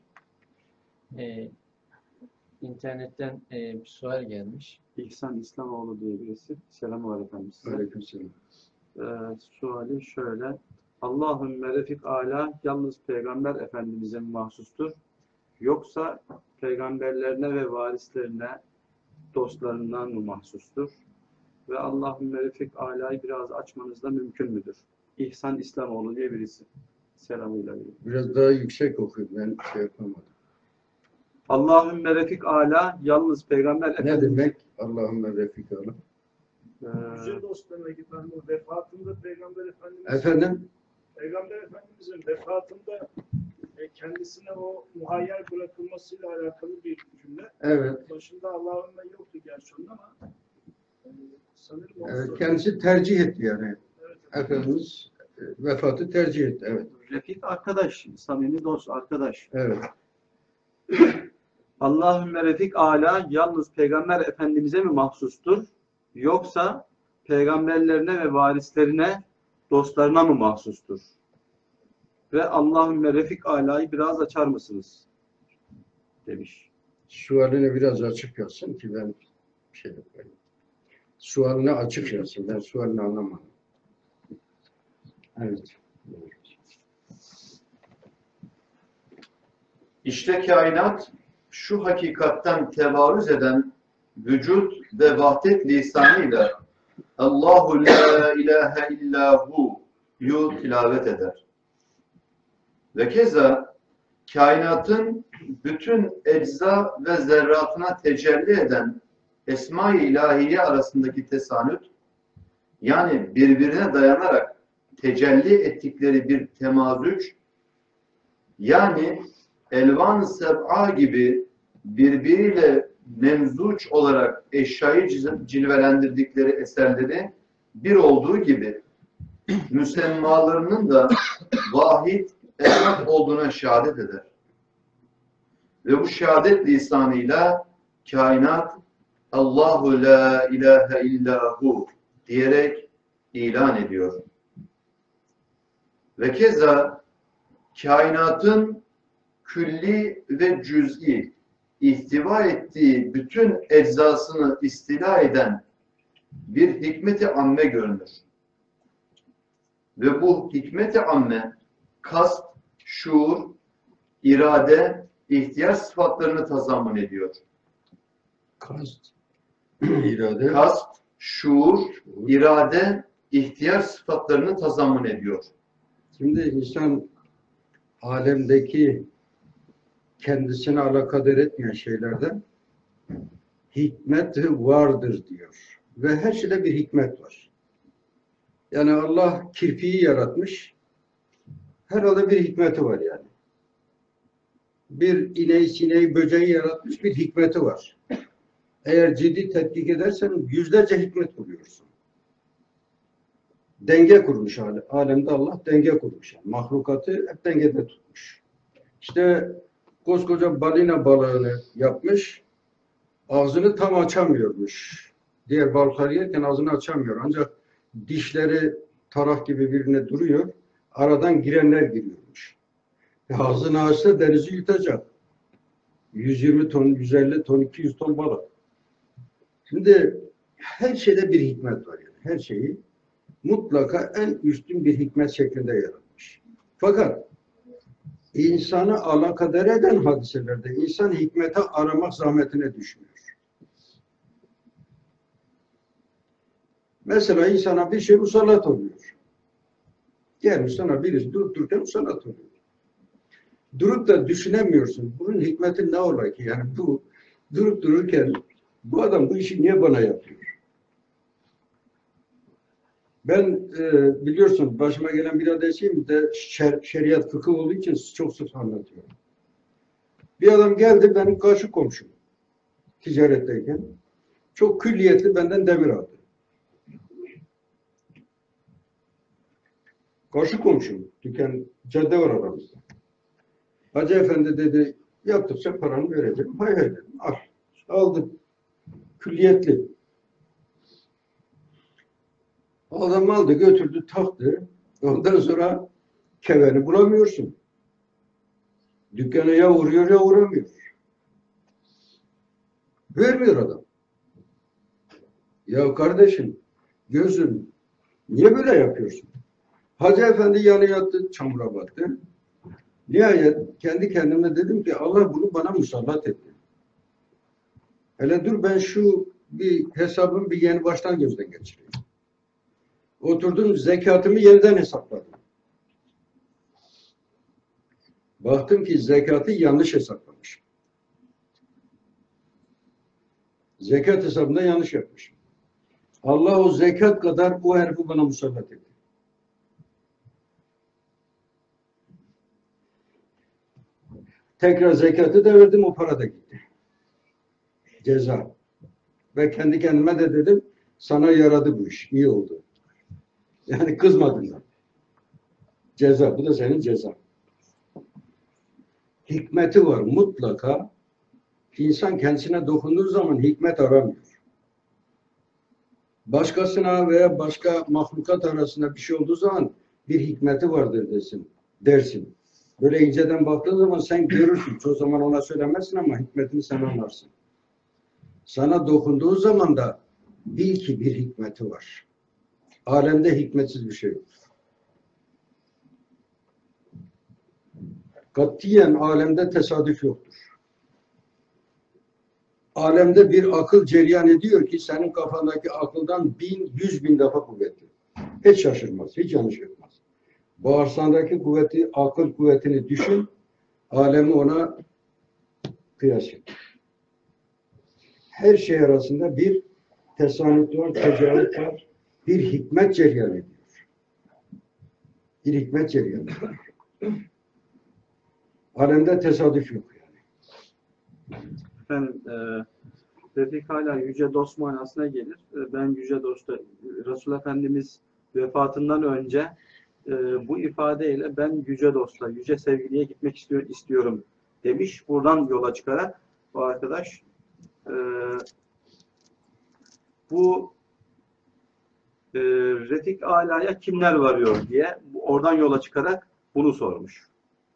internetten bir sual gelmiş. İhsan İslamoğlu diye birisi. Selam var efendim size. Aleykümselam. Suali şöyle. Allahümme refik ala yalnız Peygamber Efendimiz'e mi mahsustur? Yoksa peygamberlerine ve varislerine, dostlarından mı mahsustur? Ve Allahümme refik ala'yı biraz açmanız da mümkün müdür? İhsan İslamoğlu diye birisi. Selamıyla birlikte. Biraz daha yüksek okuyun. Ben yapamadım. Allahümme refik ala yalnız Peygamber Ne Efendimiz. demek? Allahümme refik ala. Yüce dost demek efendim. Vefatında Peygamber Efendimiz Efendim? Peygamber Efendimiz'in vefatında kendisine o muhayyer bırakılmasıyla alakalı bir cümle. Evet. Başında Allah'ın yoktu gerçi onun ama sanırım onu Evet. Kendisi tercih etti yani. Efendimiz vefatı tercih etti. Evet. Refik arkadaş, samimi dost arkadaş. Evet. Allahümme refik ala yalnız Peygamber Efendimiz'e mi mahsustur? Yoksa peygamberlerine ve varislerine, dostlarına mı mahsustur? Ve Allahümme refik ala'yı biraz açar mısınız? Demiş. Sualini biraz açık yazsın ki ben şey yapayım. Sualini açık yazsın. Ben sualini anlamadım. Evet. İşte kainat şu hakikatten tevarüz eden vücut ve vahdet lisanıyla Allahu la ilahe illahu yu tilavet eder. Ve keza kainatın bütün ecza ve zerratına tecelli eden Esma-i İlahiye arasındaki tesanüt, yani birbirine dayanarak tecelli ettikleri bir temazüç, yani elvan-ı seb'a gibi birbiriyle memzuç olarak eşyayı cilvelendirdikleri eserleri bir olduğu gibi müsemmalarının da vahid, ehad olduğuna şehadet eder. Ve bu şehadet lisanıyla kainat Allahu la ilahe illahu diyerek ilan ediyor. Ve keza kainatın külli ve cüz'i ihtiva ettiği bütün eczasını istila eden bir hikmet-i amme görünür. Ve bu hikmet-i amme kast, şuur, irade, ihtiyaç sıfatlarını tazammun ediyor. Kast, irade, Kast, şuur, irade, ihtiyaç sıfatlarını tazammun ediyor. Şimdi insan alemdeki kendisine alakadar etmeyen şeylerde hikmet vardır diyor. Ve her şeyde bir hikmet var. Yani Allah kirpiyi yaratmış. Herhalde bir hikmeti var yani. Bir ineği, sineği, böceği yaratmış, bir hikmeti var. Eğer ciddi tetkik edersen yüzlerce hikmet buluyorsun. Denge kurmuş alemde Allah denge kurmuş. Yani mahlukatı hep dengede tutmuş. İşte koskoca balina balığını yapmış, ağzını tam açamıyormuş. Diğer balıklar yerken ağzını açamıyor. Ancak dişleri tarak gibi birbirine duruyor. Aradan girenler giriyormuş. Ağzını açsa denizi yutacak. 120 ton, 150 ton, 200 ton balık. Şimdi her şeyde bir hikmet var yani. Her şeyi mutlaka en üstün bir hikmet şeklinde yaratmış. Fakat insanı alakadar eden hadiselerde insan hikmete aramak zahmetine düşmüyor. Mesela insana bir şey musallat oluyor. Gelmiş sana birisi durup dururken musallat oluyor. Durup da düşünemiyorsun. Bunun hikmeti ne ola ki? Yani bu durup dururken bu adam bu işi niye bana yapıyor? Ben biliyorsun başıma gelen bir hadisiyim de şeriat fıkıh olduğu için çok sık anlatıyorum. Bir adam geldi benim karşı komşum ticaretteyken. Çok külliyetli benden demir aldı. Karşı komşum. Dükkan, cadde var aramızda. Hacı Efendi dedi yaptıkça paranı vereceğim. Hay hay dedim. Al. Aldım. Külliyetli. Adam aldı, götürdü, taktı. Ondan sonra keveni bulamıyorsun. Dükkana ya uğruyor ya uğramıyor. Vermiyor adam. Ya kardeşim, gözüm, niye böyle yapıyorsun? Hacı Efendi yanı yattı, çamura battı. Nihayet kendi kendime dedim ki Allah bunu bana musallat etti. Hele dur ben şu bir hesabımı bir yeni baştan gözden geçireyim. Oturdum zekatımı yeniden hesapladım. Baktım ki zekatı yanlış hesaplamışım. Zekat hesabında yanlış yapmışım. Allah o zekat kadar o herifi bana musallat etti. Tekrar zekatı da verdim, o para da gitti. Ceza. Ve kendi kendime de dedim, sana yaradı bu iş, iyi oldu. Yani kızmadım da. Ceza, bu da senin cezan. Hikmeti var mutlaka. İnsan kendisine dokunduğu zaman hikmet aramıyor. Başkasına veya başka mahlukat arasında bir şey olduğu zaman bir hikmeti vardır dersin. Böyle inceden baktığın zaman sen görürsün. Çoğu zaman ona söylemezsin ama hikmetini sen anlarsın. Sana dokunduğu zaman da bil ki bir hikmeti var. Alemde hikmetsiz bir şey yok. Katiyen alemde tesadüf yoktur. Alemde bir akıl cereyan ediyor ki senin kafandaki akıldan 1000, 100.000 defa kuvvetli. Hiç şaşırmaz, hiç yanlış yapmaz. Bağırsağındaki kuvveti, akıl kuvvetini düşün, alemi ona kıyas et. Her şey arasında bir tesanüt var, tecavüz var, bir hikmet cereyan ediyor. Bir hikmet cereyan ediyor. Alemde tesadüf yok yani. Efendim, Refik hala yüce dost manasına gelir. Ben yüce dosta, Resul Efendimiz vefatından önce bu ifadeyle ben yüce dosta, yüce sevgiliye gitmek istiyorum demiş. Buradan yola çıkarak bu arkadaş bu Refik Ala'ya kimler varıyor diye oradan yola çıkarak bunu sormuş.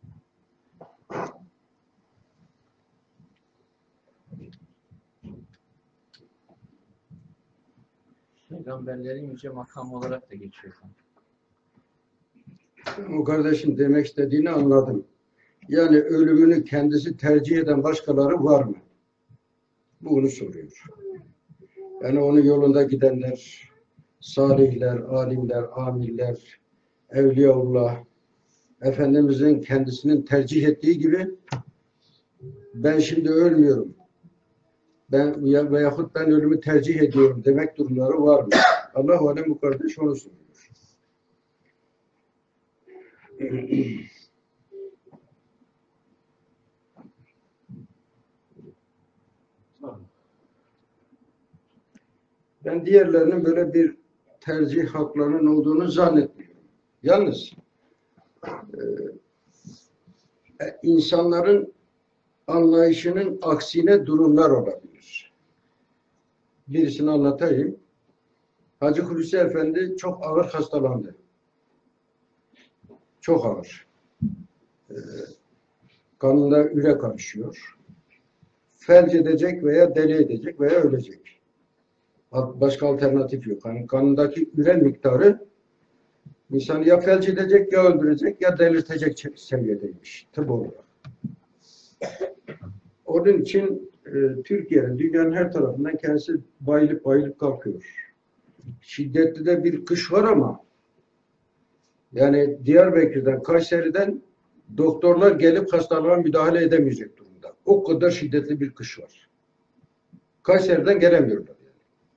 Peygamberlerin yüce makam olarak da geçiyor. O kardeşim demek istediğini anladım. Yani ölümünü kendisi tercih eden başkaları var mı? Bunu soruyor. Yani onun yolunda gidenler, salihler, alimler, amiller, evliyaullah, Efendimizin kendisinin tercih ettiği gibi ben şimdi ölmüyorum. Veyahut ben ölümü tercih ediyorum demek durumları var mı? Allah-u Alem bu kardeş onu soruyor. Ben diğerlerinin böyle bir tercih haklarının olduğunu zannetmiyorum. Yalnız insanların anlayışının aksine durumlar olabilir. Birisini anlatayım. Hacı Hulusi Efendi çok ağır hastalandı. Çok ağır. Kanında üre karışıyor. Felç edecek veya deli edecek veya ölecek. Başka alternatif yok. Yani kanındaki üre miktarı insanı ya felç edecek, ya öldürecek, ya delirtecek seviyedeymiş tıp olarak. Onun için Türkiye'nin, dünyanın her tarafından kendisi bayılıp kalkıyor. Şiddetli de bir kış var ama yani Diyarbakır'dan, Kayseri'den doktorlar gelip hastalığa müdahale edemeyecek durumda. O kadar şiddetli bir kış var. Kayseri'den gelemiyorlar yani.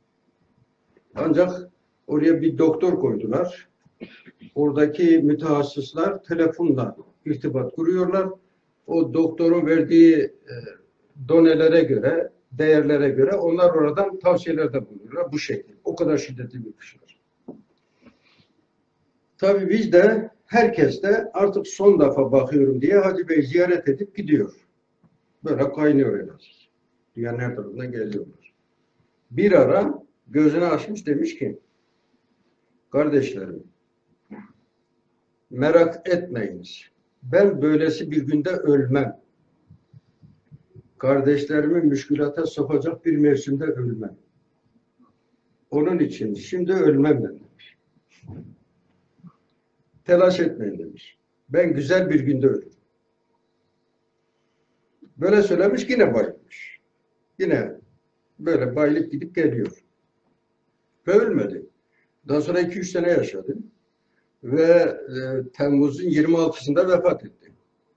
Ancak oraya bir doktor koydular. Oradaki mütehassıslar telefonla irtibat kuruyorlar. O doktorun verdiği donelere göre, değerlere göre onlar oradan tavsiyelerde bulunuyorlar bu şekilde. O kadar şiddetli bir kış var. Tabii biz de herkes de artık son defa bakıyorum diye Hacı Bey ziyaret edip gidiyor. Böyle kaynıyor en az. Dünyanın her tarafından geliyorlar. Bir ara gözünü açmış demiş ki kardeşlerim merak etmeyiniz. Ben böylesi bir günde ölmem. Kardeşlerimi müşkülata sokacak bir mevsimde ölmem. Onun için şimdi ölmem ben demiş. Telaş etmeyin demiş. Ben güzel bir günde ölürüm. Böyle söylemiş yine bayılmış. Yine böyle bayılıp gidip geliyor. Ve ölmedi. Daha sonra 2-3 sene yaşadı. Ve Temmuz'un 26'sında vefat etti.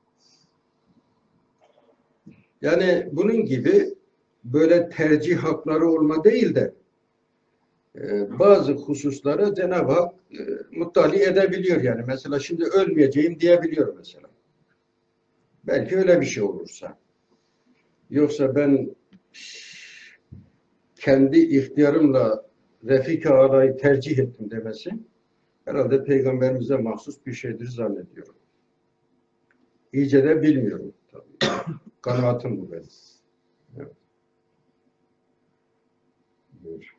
Yani bunun gibi böyle tercih hakları olma değil de bazı hususları Cenab-ı Hak muttali edebiliyor yani. Mesela şimdi ölmeyeceğim diyebiliyor mesela. Belki öyle bir şey olursa. Yoksa ben kendi ihtiyarımla Refik-i Ala'yı tercih ettim demesi herhalde Peygamberimize mahsus bir şeydir zannediyorum. İyice de bilmiyorum tabii. Kanaatim bu benim. Evet. Buyur.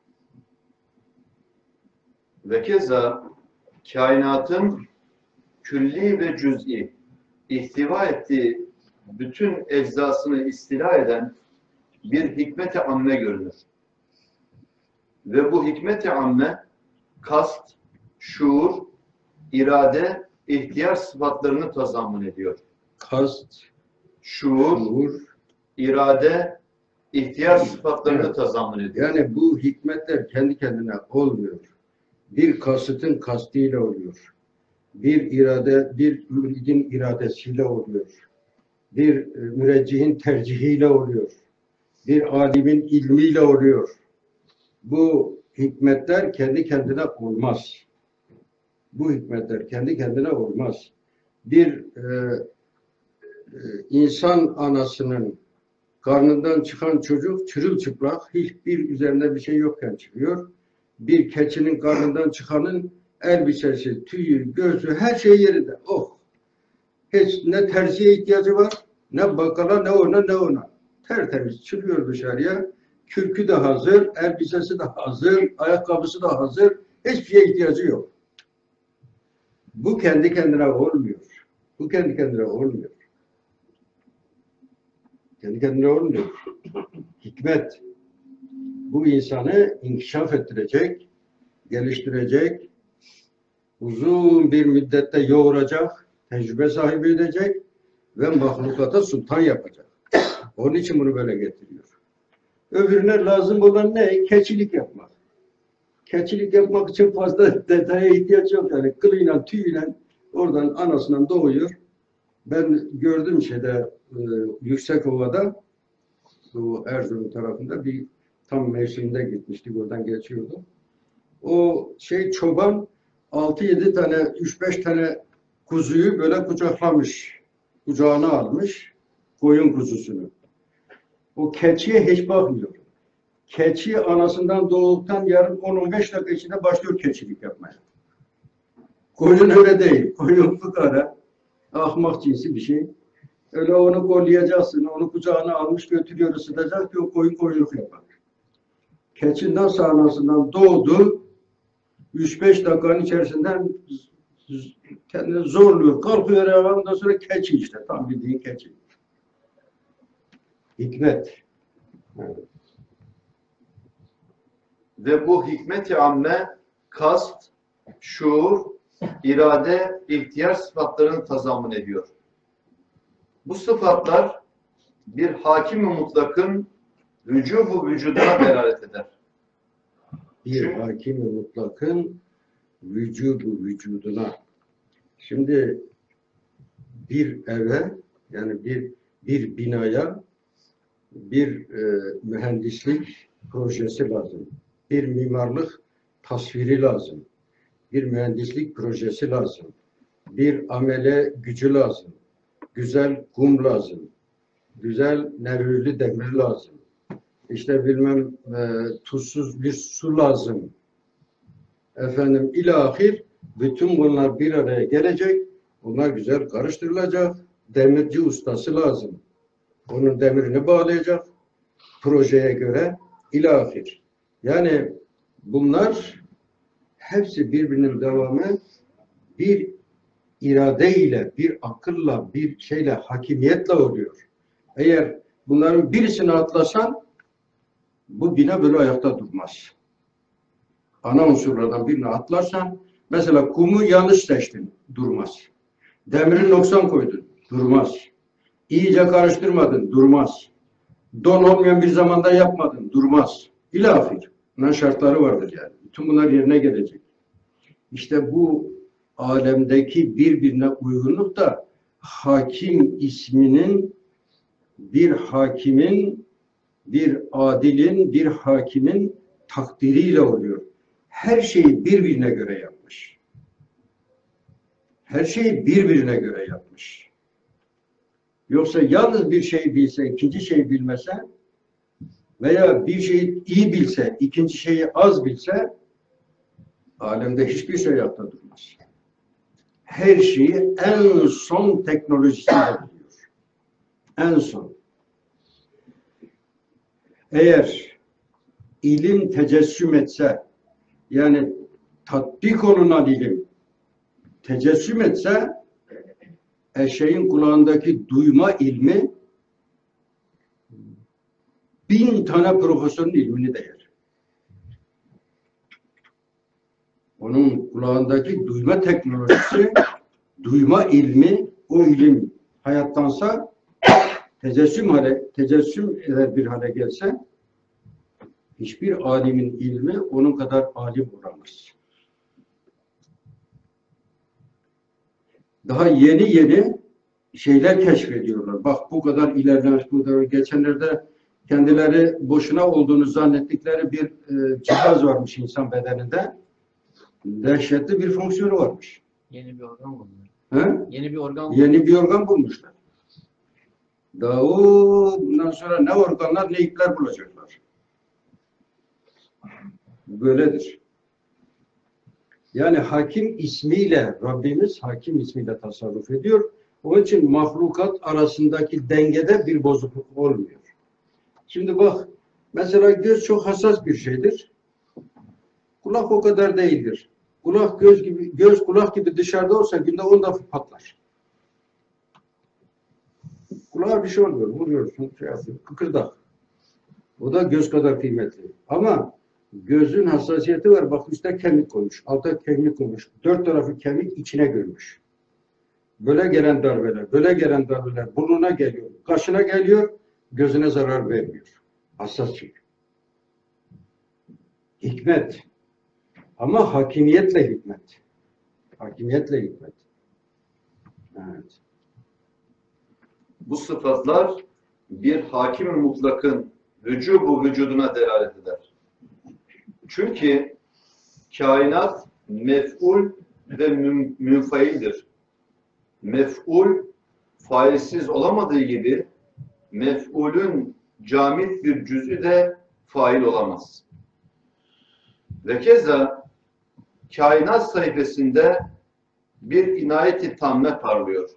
Ve keza kainatın külli ve cüz'i ihtiva ettiği bütün eczasını istila eden bir hikmet-i amme görünür. Ve bu hikmet-i amme kast, şuur, irade, ihtiyar sıfatlarını tazammun ediyor. kast, şuur, şuur. irade, ihtiyar sıfatlarını tazammun ediyor. Yani bu hikmetler kendi kendine olmuyor. Bir kasıtın kastıyla oluyor. Bir irade, bir müridin iradesiyle oluyor. Bir müreccihin tercihiyle oluyor. Bir alimin ilmiyle oluyor. Bu hikmetler kendi kendine olmaz. Bu hikmetler kendi kendine olmaz. Bir insan anasının karnından çıkan çocuk çırılçıplak, hiçbir üzerinde bir şey yokken çıkıyor. Bir keçinin karnından çıkanın elbisesi, tüyü, gözü, her şey yerinde. Oh! Hiç ne terziye ihtiyacı var, ne bakkala, ne ona, ne ona. Tertemiz çıkıyor dışarıya. Kürkü de hazır, elbisesi de hazır, ayakkabısı da hazır. Hiçbir şeye ihtiyacı yok. Bu kendi kendine olmuyor. Bu kendi kendine olmuyor. Kendi kendine olmuyor. Hikmet bu insanı inkişaf ettirecek, geliştirecek, uzun bir müddette yoğuracak, tecrübe sahibi edecek ve mahlukata sultan yapacak. Onun için bunu böyle getiriyor. Öbürüne lazım olan ne? Keçilik yapmak. Keçilik yapmak için fazla detaya ihtiyaç yok. Yani kılıyla, tüyüyle oradan anasından doğuyor. Ben gördüm Yüksekova'da, bu Erzurum tarafında bir tam mevsiminde gitmiştik, oradan geçiyordum. O çoban 6-7 tane, 3-5 tane kuzuyu böyle kucaklamış. Kucağına almış koyun kuzusunu. O keçiye hiç bakmıyor. Keçi anasından doğduktan yarın 10-15 dakika içinde başlıyor keçilik yapmaya. Koyun öyle değil. Koyun fıkara, ahmak cinsi bir şey. Öyle onu kollayacaksın, onu kucağına almış götürüyor, ısıtacak ki o koyun koyunluk yapar. Keçi nasıl anasından doğdu, 3-5 dakikanın içerisinden kendini zorluyor, kalkıyor ayağa, ondan sonra keçi işte, tam bildiğin keçi. Hikmet. Evet. Ve bu hikmet-i amme, kast, şuur, irade, ihtiyar sıfatlarını tazammun ediyor. Bu sıfatlar bir hakim-i mutlakın vücubu vücuduna delalet eder. Bir hakim-i mutlakın vücudu vücuduna. Şimdi bir eve, yani bir binaya bir mühendislik projesi lazım. Bir mimarlık tasviri lazım. Bir mühendislik projesi lazım. Bir amele gücü lazım. Güzel kum lazım. Güzel nervürlü demir lazım. İşte bilmem tuzsuz bir su lazım. Efendim ilahir bütün bunlar bir araya gelecek. Bunlar güzel karıştırılacak. Demirci ustası lazım. Onun demirini bağlayacak. Projeye göre ilahir. Yani bunlar hepsi birbirinin devamı, bir iradeyle, bir akılla, bir şeyle, hakimiyetle oluyor. Eğer bunların birisini atlasan bu bina böyle ayakta durmaz. Ana unsurlardan birini atlarsan, mesela kumu yanlış seçtin, durmaz. Demiri noksan koydun, durmaz. İyice karıştırmadın, durmaz. Don olmayan bir zamanda yapmadın, durmaz. İlafir. Bunların şartları vardır yani. Bütün bunlar yerine gelecek. İşte bu alemdeki birbirine uygunluk da hakim isminin, bir hakimin, bir adilin, bir hakimin takdiriyle oluyor. Her şeyi birbirine göre yapmış. Her şeyi birbirine göre yapmış. Yoksa yalnız bir şey bilse, ikinci şeyi bilmese veya bir şeyi iyi bilse, ikinci şeyi az bilse alemde hiçbir şey ayakta durmaz. Her şeyi en son teknolojisiyle biliyor. En son. Eğer ilim tecessüm etse, yani tatbik olunan ilim tecessüm etse, eşeğin kulağındaki duyma ilmi 1000 tane profesörün ilmini de yer. Onun kulağındaki duyma teknolojisi, duyma ilmi, o ilim hayattansa tecessüm eder bir hale gelse hiçbir alimin ilmi onun kadar alim olamaz. Daha yeni şeyler keşfediyorlar. Bak bu kadar ilerlemiş, bu kadar. Geçenlerde kendileri boşuna olduğunu zannettikleri bir cihaz varmış insan bedeninde. Dehşetli bir fonksiyonu varmış. Yeni bir organ buldular. He? Yeni bir organ Yeni bir organ bulmuşlar. Daha bundan sonra ne organlar ne ipler bulacaklar. Böyledir. Yani Hakim ismiyle, Rabbimiz Hakim ismiyle tasarruf ediyor. Onun için mahlukat arasındaki dengede bir bozukluk olmuyor. Şimdi bak, mesela göz çok hassas bir şeydir. Kulak o kadar değildir. Kulak göz kulak gibi dışarıda olsa günde 10 defa patlar. Kulağa bir şey olmuyor. Vuruyorsun, şey yapıyor, kıkırdak. O da göz kadar kıymetli. Ama gözün hassasiyeti var. Bak üstte kemik koymuş, altta kemik koymuş. 4 tarafı kemik içine görmüş. Böyle gelen darbeler burnuna geliyor, kaşına geliyor, gözüne zarar vermiyor. Hassas çünkü. Hikmet. Ama hakimiyetle hikmet. Hakimiyetle hikmet. Evet. Bu sıfatlar bir hakim mutlakın vücubu vücuduna delalet eder. Çünkü kainat mef'ul ve münfaildir. Mef'ul failsiz olamadığı gibi mef'ulün camit bir cüz'ü de fail olamaz. Ve keza kainat sayfasında bir inayet-i tamme parlıyor.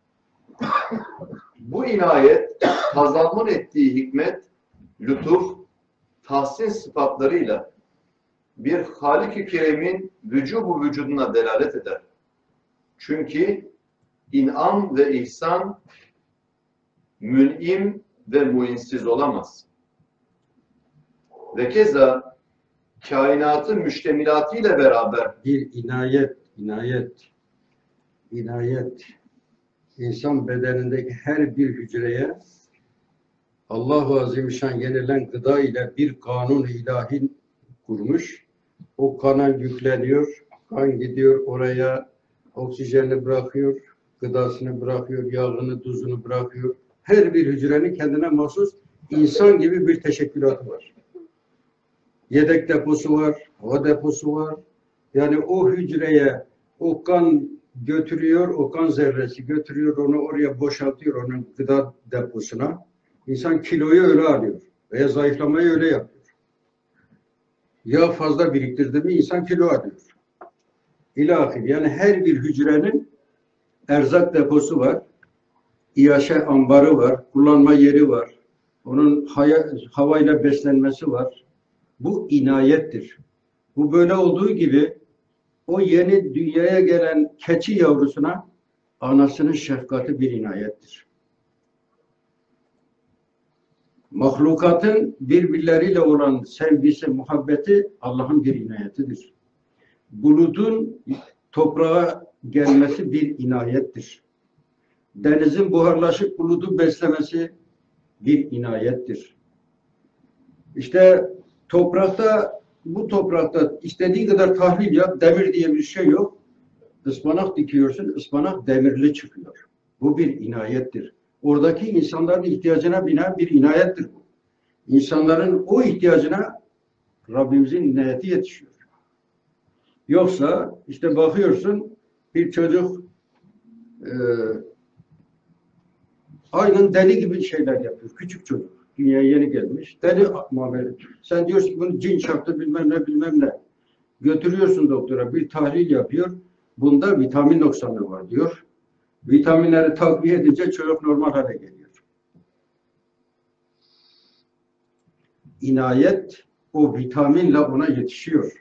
Bu inayet tazammun ettiği hikmet, lütuf, tahsin sıfatlarıyla bir Halik-i Kerim'in vücubu vücuduna delalet eder. Çünkü in'am ve ihsan mün'im ve muinsiz olamaz. Ve keza kainatın müştemilatıyla beraber Bir inayet insan bedenindeki her bir hücreye Allah-u Azimüşşan yenilen gıda ile bir kanun ilahi kurmuş. O kana yükleniyor, kan gidiyor oraya, oksijeni bırakıyor, gıdasını bırakıyor, yağını, tuzunu bırakıyor. Her bir hücrenin kendine mahsus insan gibi bir teşekkülatı var. Yedek deposu var, hava deposu var. Yani o hücreye o kan götürüyor, o kan zerresi götürüyor, onu oraya boşaltıyor, onun gıda deposuna. İnsan kiloyu öyle alıyor veya zayıflamayı öyle yapıyor. Yağ fazla biriktirdi mi insan kilo alıyor. İlahir. Yani her bir hücrenin erzak deposu var, İyaşe ambarı var, kullanma yeri var, onun havayla beslenmesi var. Bu inayettir. Bu böyle olduğu gibi o yeni dünyaya gelen keçi yavrusuna anasının şefkati bir inayettir. Mahlukatın birbirleriyle olan sevgisi, muhabbeti Allah'ın bir inayetidir. Bulutun toprağa gelmesi bir inayettir. Denizin buharlaşıp bulutu beslemesi bir inayettir. İşte bu toprakta istediğin kadar tahlil yap, demir diye bir şey yok. Ispanak dikiyorsun, ıspanak demirli çıkıyor. Bu bir inayettir. Oradaki insanların ihtiyacına binen bir inayettir bu. İnsanların o ihtiyacına Rabbimizin inayeti yetişiyor. Yoksa işte bakıyorsun bir çocuk aynen deli gibi şeyler yapıyor. Küçük çocuk. Dünyaya yeni gelmiş. Deli muamele. Sen diyorsun ki bunu cin çarptı bilmem ne. Götürüyorsun doktora. Bir tahlil yapıyor. Bunda vitamin noksanlığı var diyor. Vitaminleri takviye edince çocuk normal hale geliyor. İnayet o vitaminle ona yetişiyor.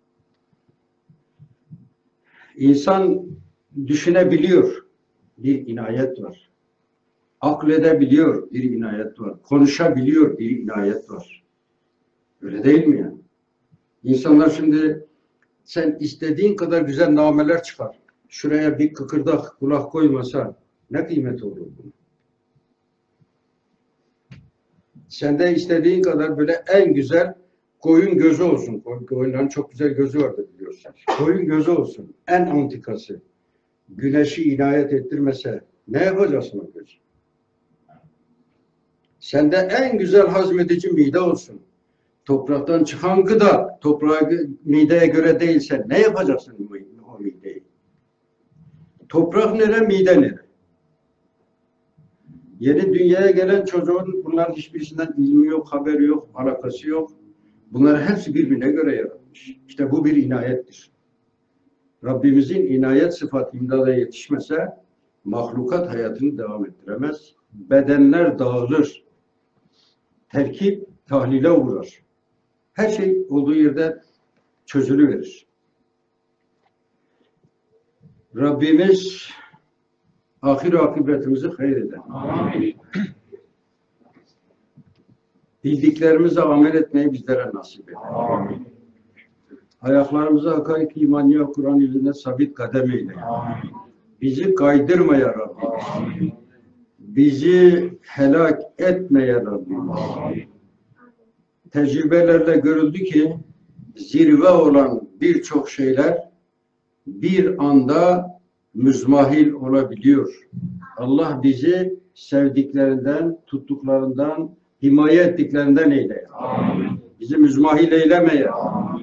İnsan düşünebiliyor. Bir inayet var. Akledebiliyor, bir inayet var. Konuşabiliyor, bir inayet var. Öyle değil mi yani? İnsanlar şimdi sen istediğin kadar güzel nameler çıkar. Şuraya bir kıkırdak kulak koymasa Ne kıymeti olur bunun? Sende istediğin kadar böyle en güzel koyun gözü olsun. Koyunların çok güzel gözü vardır biliyorsun. Koyun gözü olsun. En antikası. Güneşi inayet ettirmese ne yapacaksın o gözü? Sende en güzel hazmedici mide olsun. Topraktan çıkan gıda toprağa, mideye göre değilse ne yapacaksın o mideyi? Toprak nere, mide nere? Yeni dünyaya gelen çocuğun bunların hiçbirisinden ilmi yok, haberi yok, alakası yok. Bunlar hepsi birbirine göre yaratmış. İşte bu bir inayettir. Rabbimizin inayet sıfatı imdada yetişmese mahlukat hayatını devam ettiremez. Bedenler dağılır. Terkip tahlile uğrar. Her şey olduğu yerde çözülüverir. Rabbimiz ahir akıbetimizi hayır eder. Amin. Bildiklerimize amel etmeyi bizlere nasip eder. Amin. Ayaklarımızı hakaik imaniye Kur'an yüzüne sabit kadem eyle. Amin. Bizi kaydırma ya Rabbimiz. Bizi helak etme ya Rabbimiz. Tecrübelerle görüldü ki zirve olan birçok şeyler bir anda müzmahil olabiliyor. Allah bizi sevdiklerinden, tuttuklarından, himaye ettiklerinden eyle. Bizi müzmahil eyleme ya.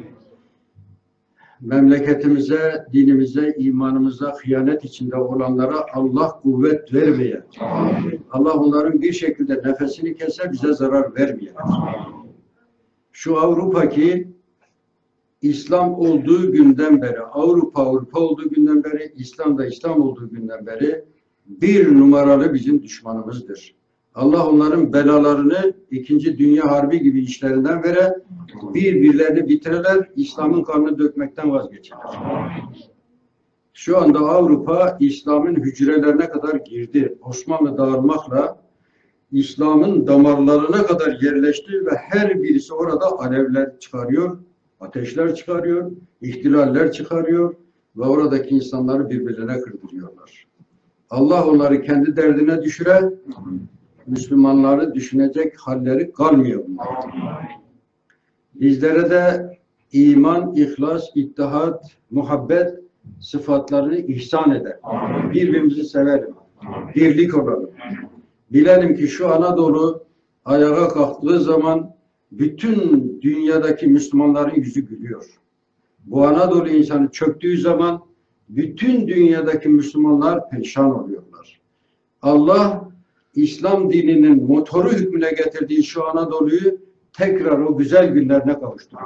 Memleketimize, dinimize, imanımıza hıyanet içinde olanlara Allah kuvvet vermeye. Allah onların bir şekilde nefesini keser, bize zarar vermeye. Şu Avrupa ki İslam olduğu günden beri, Avrupa olduğu günden beri, İslam da İslam olduğu günden beri bir numaralı bizim düşmanımızdır. Allah onların belalarını 2. Dünya Harbi gibi işlerinden vere, birbirlerini bitirirler, İslam'ın kanını dökmekten vazgeçerler. Şu anda Avrupa İslam'ın hücrelerine kadar girdi. Osmanlı dağılmakla İslam'ın damarlarına kadar yerleşti ve her birisi orada alevler çıkarıyor, ateşler çıkarıyor, ihtilaller çıkarıyor ve oradaki insanları birbirlerine kırdırıyorlar. Allah onları kendi derdine düşüre, Müslümanları düşünecek halleri kalmıyor bunlar. Bizlere de iman, ihlas, ittihat, muhabbet sıfatlarını ihsan eder. Birbirimizi sevelim. Birlik olalım. Bilelim ki şu Anadolu ayağa kalktığı zaman bütün dünyadaki Müslümanların yüzü gülüyor. Bu Anadolu insanı çöktüğü zaman bütün dünyadaki Müslümanlar perişan oluyorlar. Allah İslam dininin motoru hükmüne getirdiği şu Anadolu'yu tekrar o güzel günlerine kavuşturur.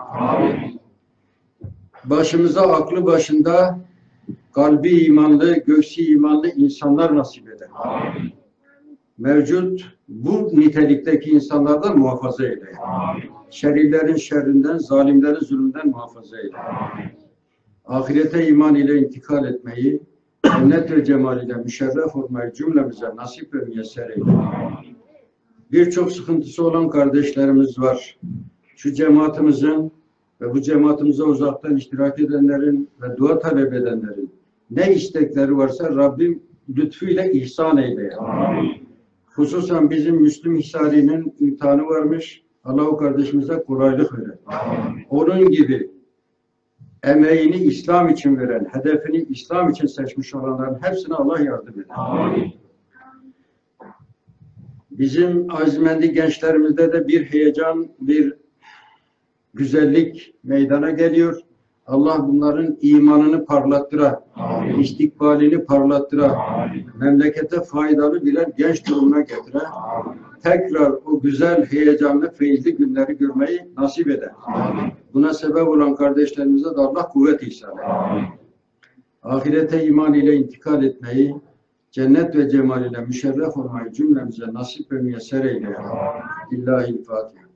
Başımıza aklı başında kalbi imanlı, göğsü imanlı insanlar nasip eder. Mevcut bu nitelikteki insanlardan muhafaza eyle. Şerrilerin şerrinden, zalimlerin zulmünden muhafaza eyle. Ahirete iman ile intikal etmeyi, cennet ve cemal ile müşerref olmayı cümlemize nasip ve müyesser eyle. Birçok sıkıntısı olan kardeşlerimiz var. Şu cemaatimizin ve bu cemaatimize uzaktan iştirak edenlerin ve dua talep edenlerin ne istekleri varsa Rabbim lütfuyla ihsan eyle. Hususen bizim Müslüm Hisari'nin imtihanı varmış. Allah o kardeşimize kolaylık verir. Onun gibi emeğini İslam için veren, hedefini İslam için seçmiş olanların hepsine Allah yardım eder. Bizim azmendi gençlerimizde de bir heyecan, bir güzellik meydana geliyor. Allah bunların imanını parlattıra, istikbalini parlattıra, memlekete faydalı birer genç durumuna getire, tekrar o güzel, heyecanlı, feyizli günleri görmeyi nasip eder. Buna sebep olan kardeşlerimize de Allah kuvvet ihsan eder. Ahirete iman ile intikal etmeyi, cennet ve cemal ile müşerref olmayı cümlemize nasip ve müyesser eyle. Lillahi'l-Fatiha.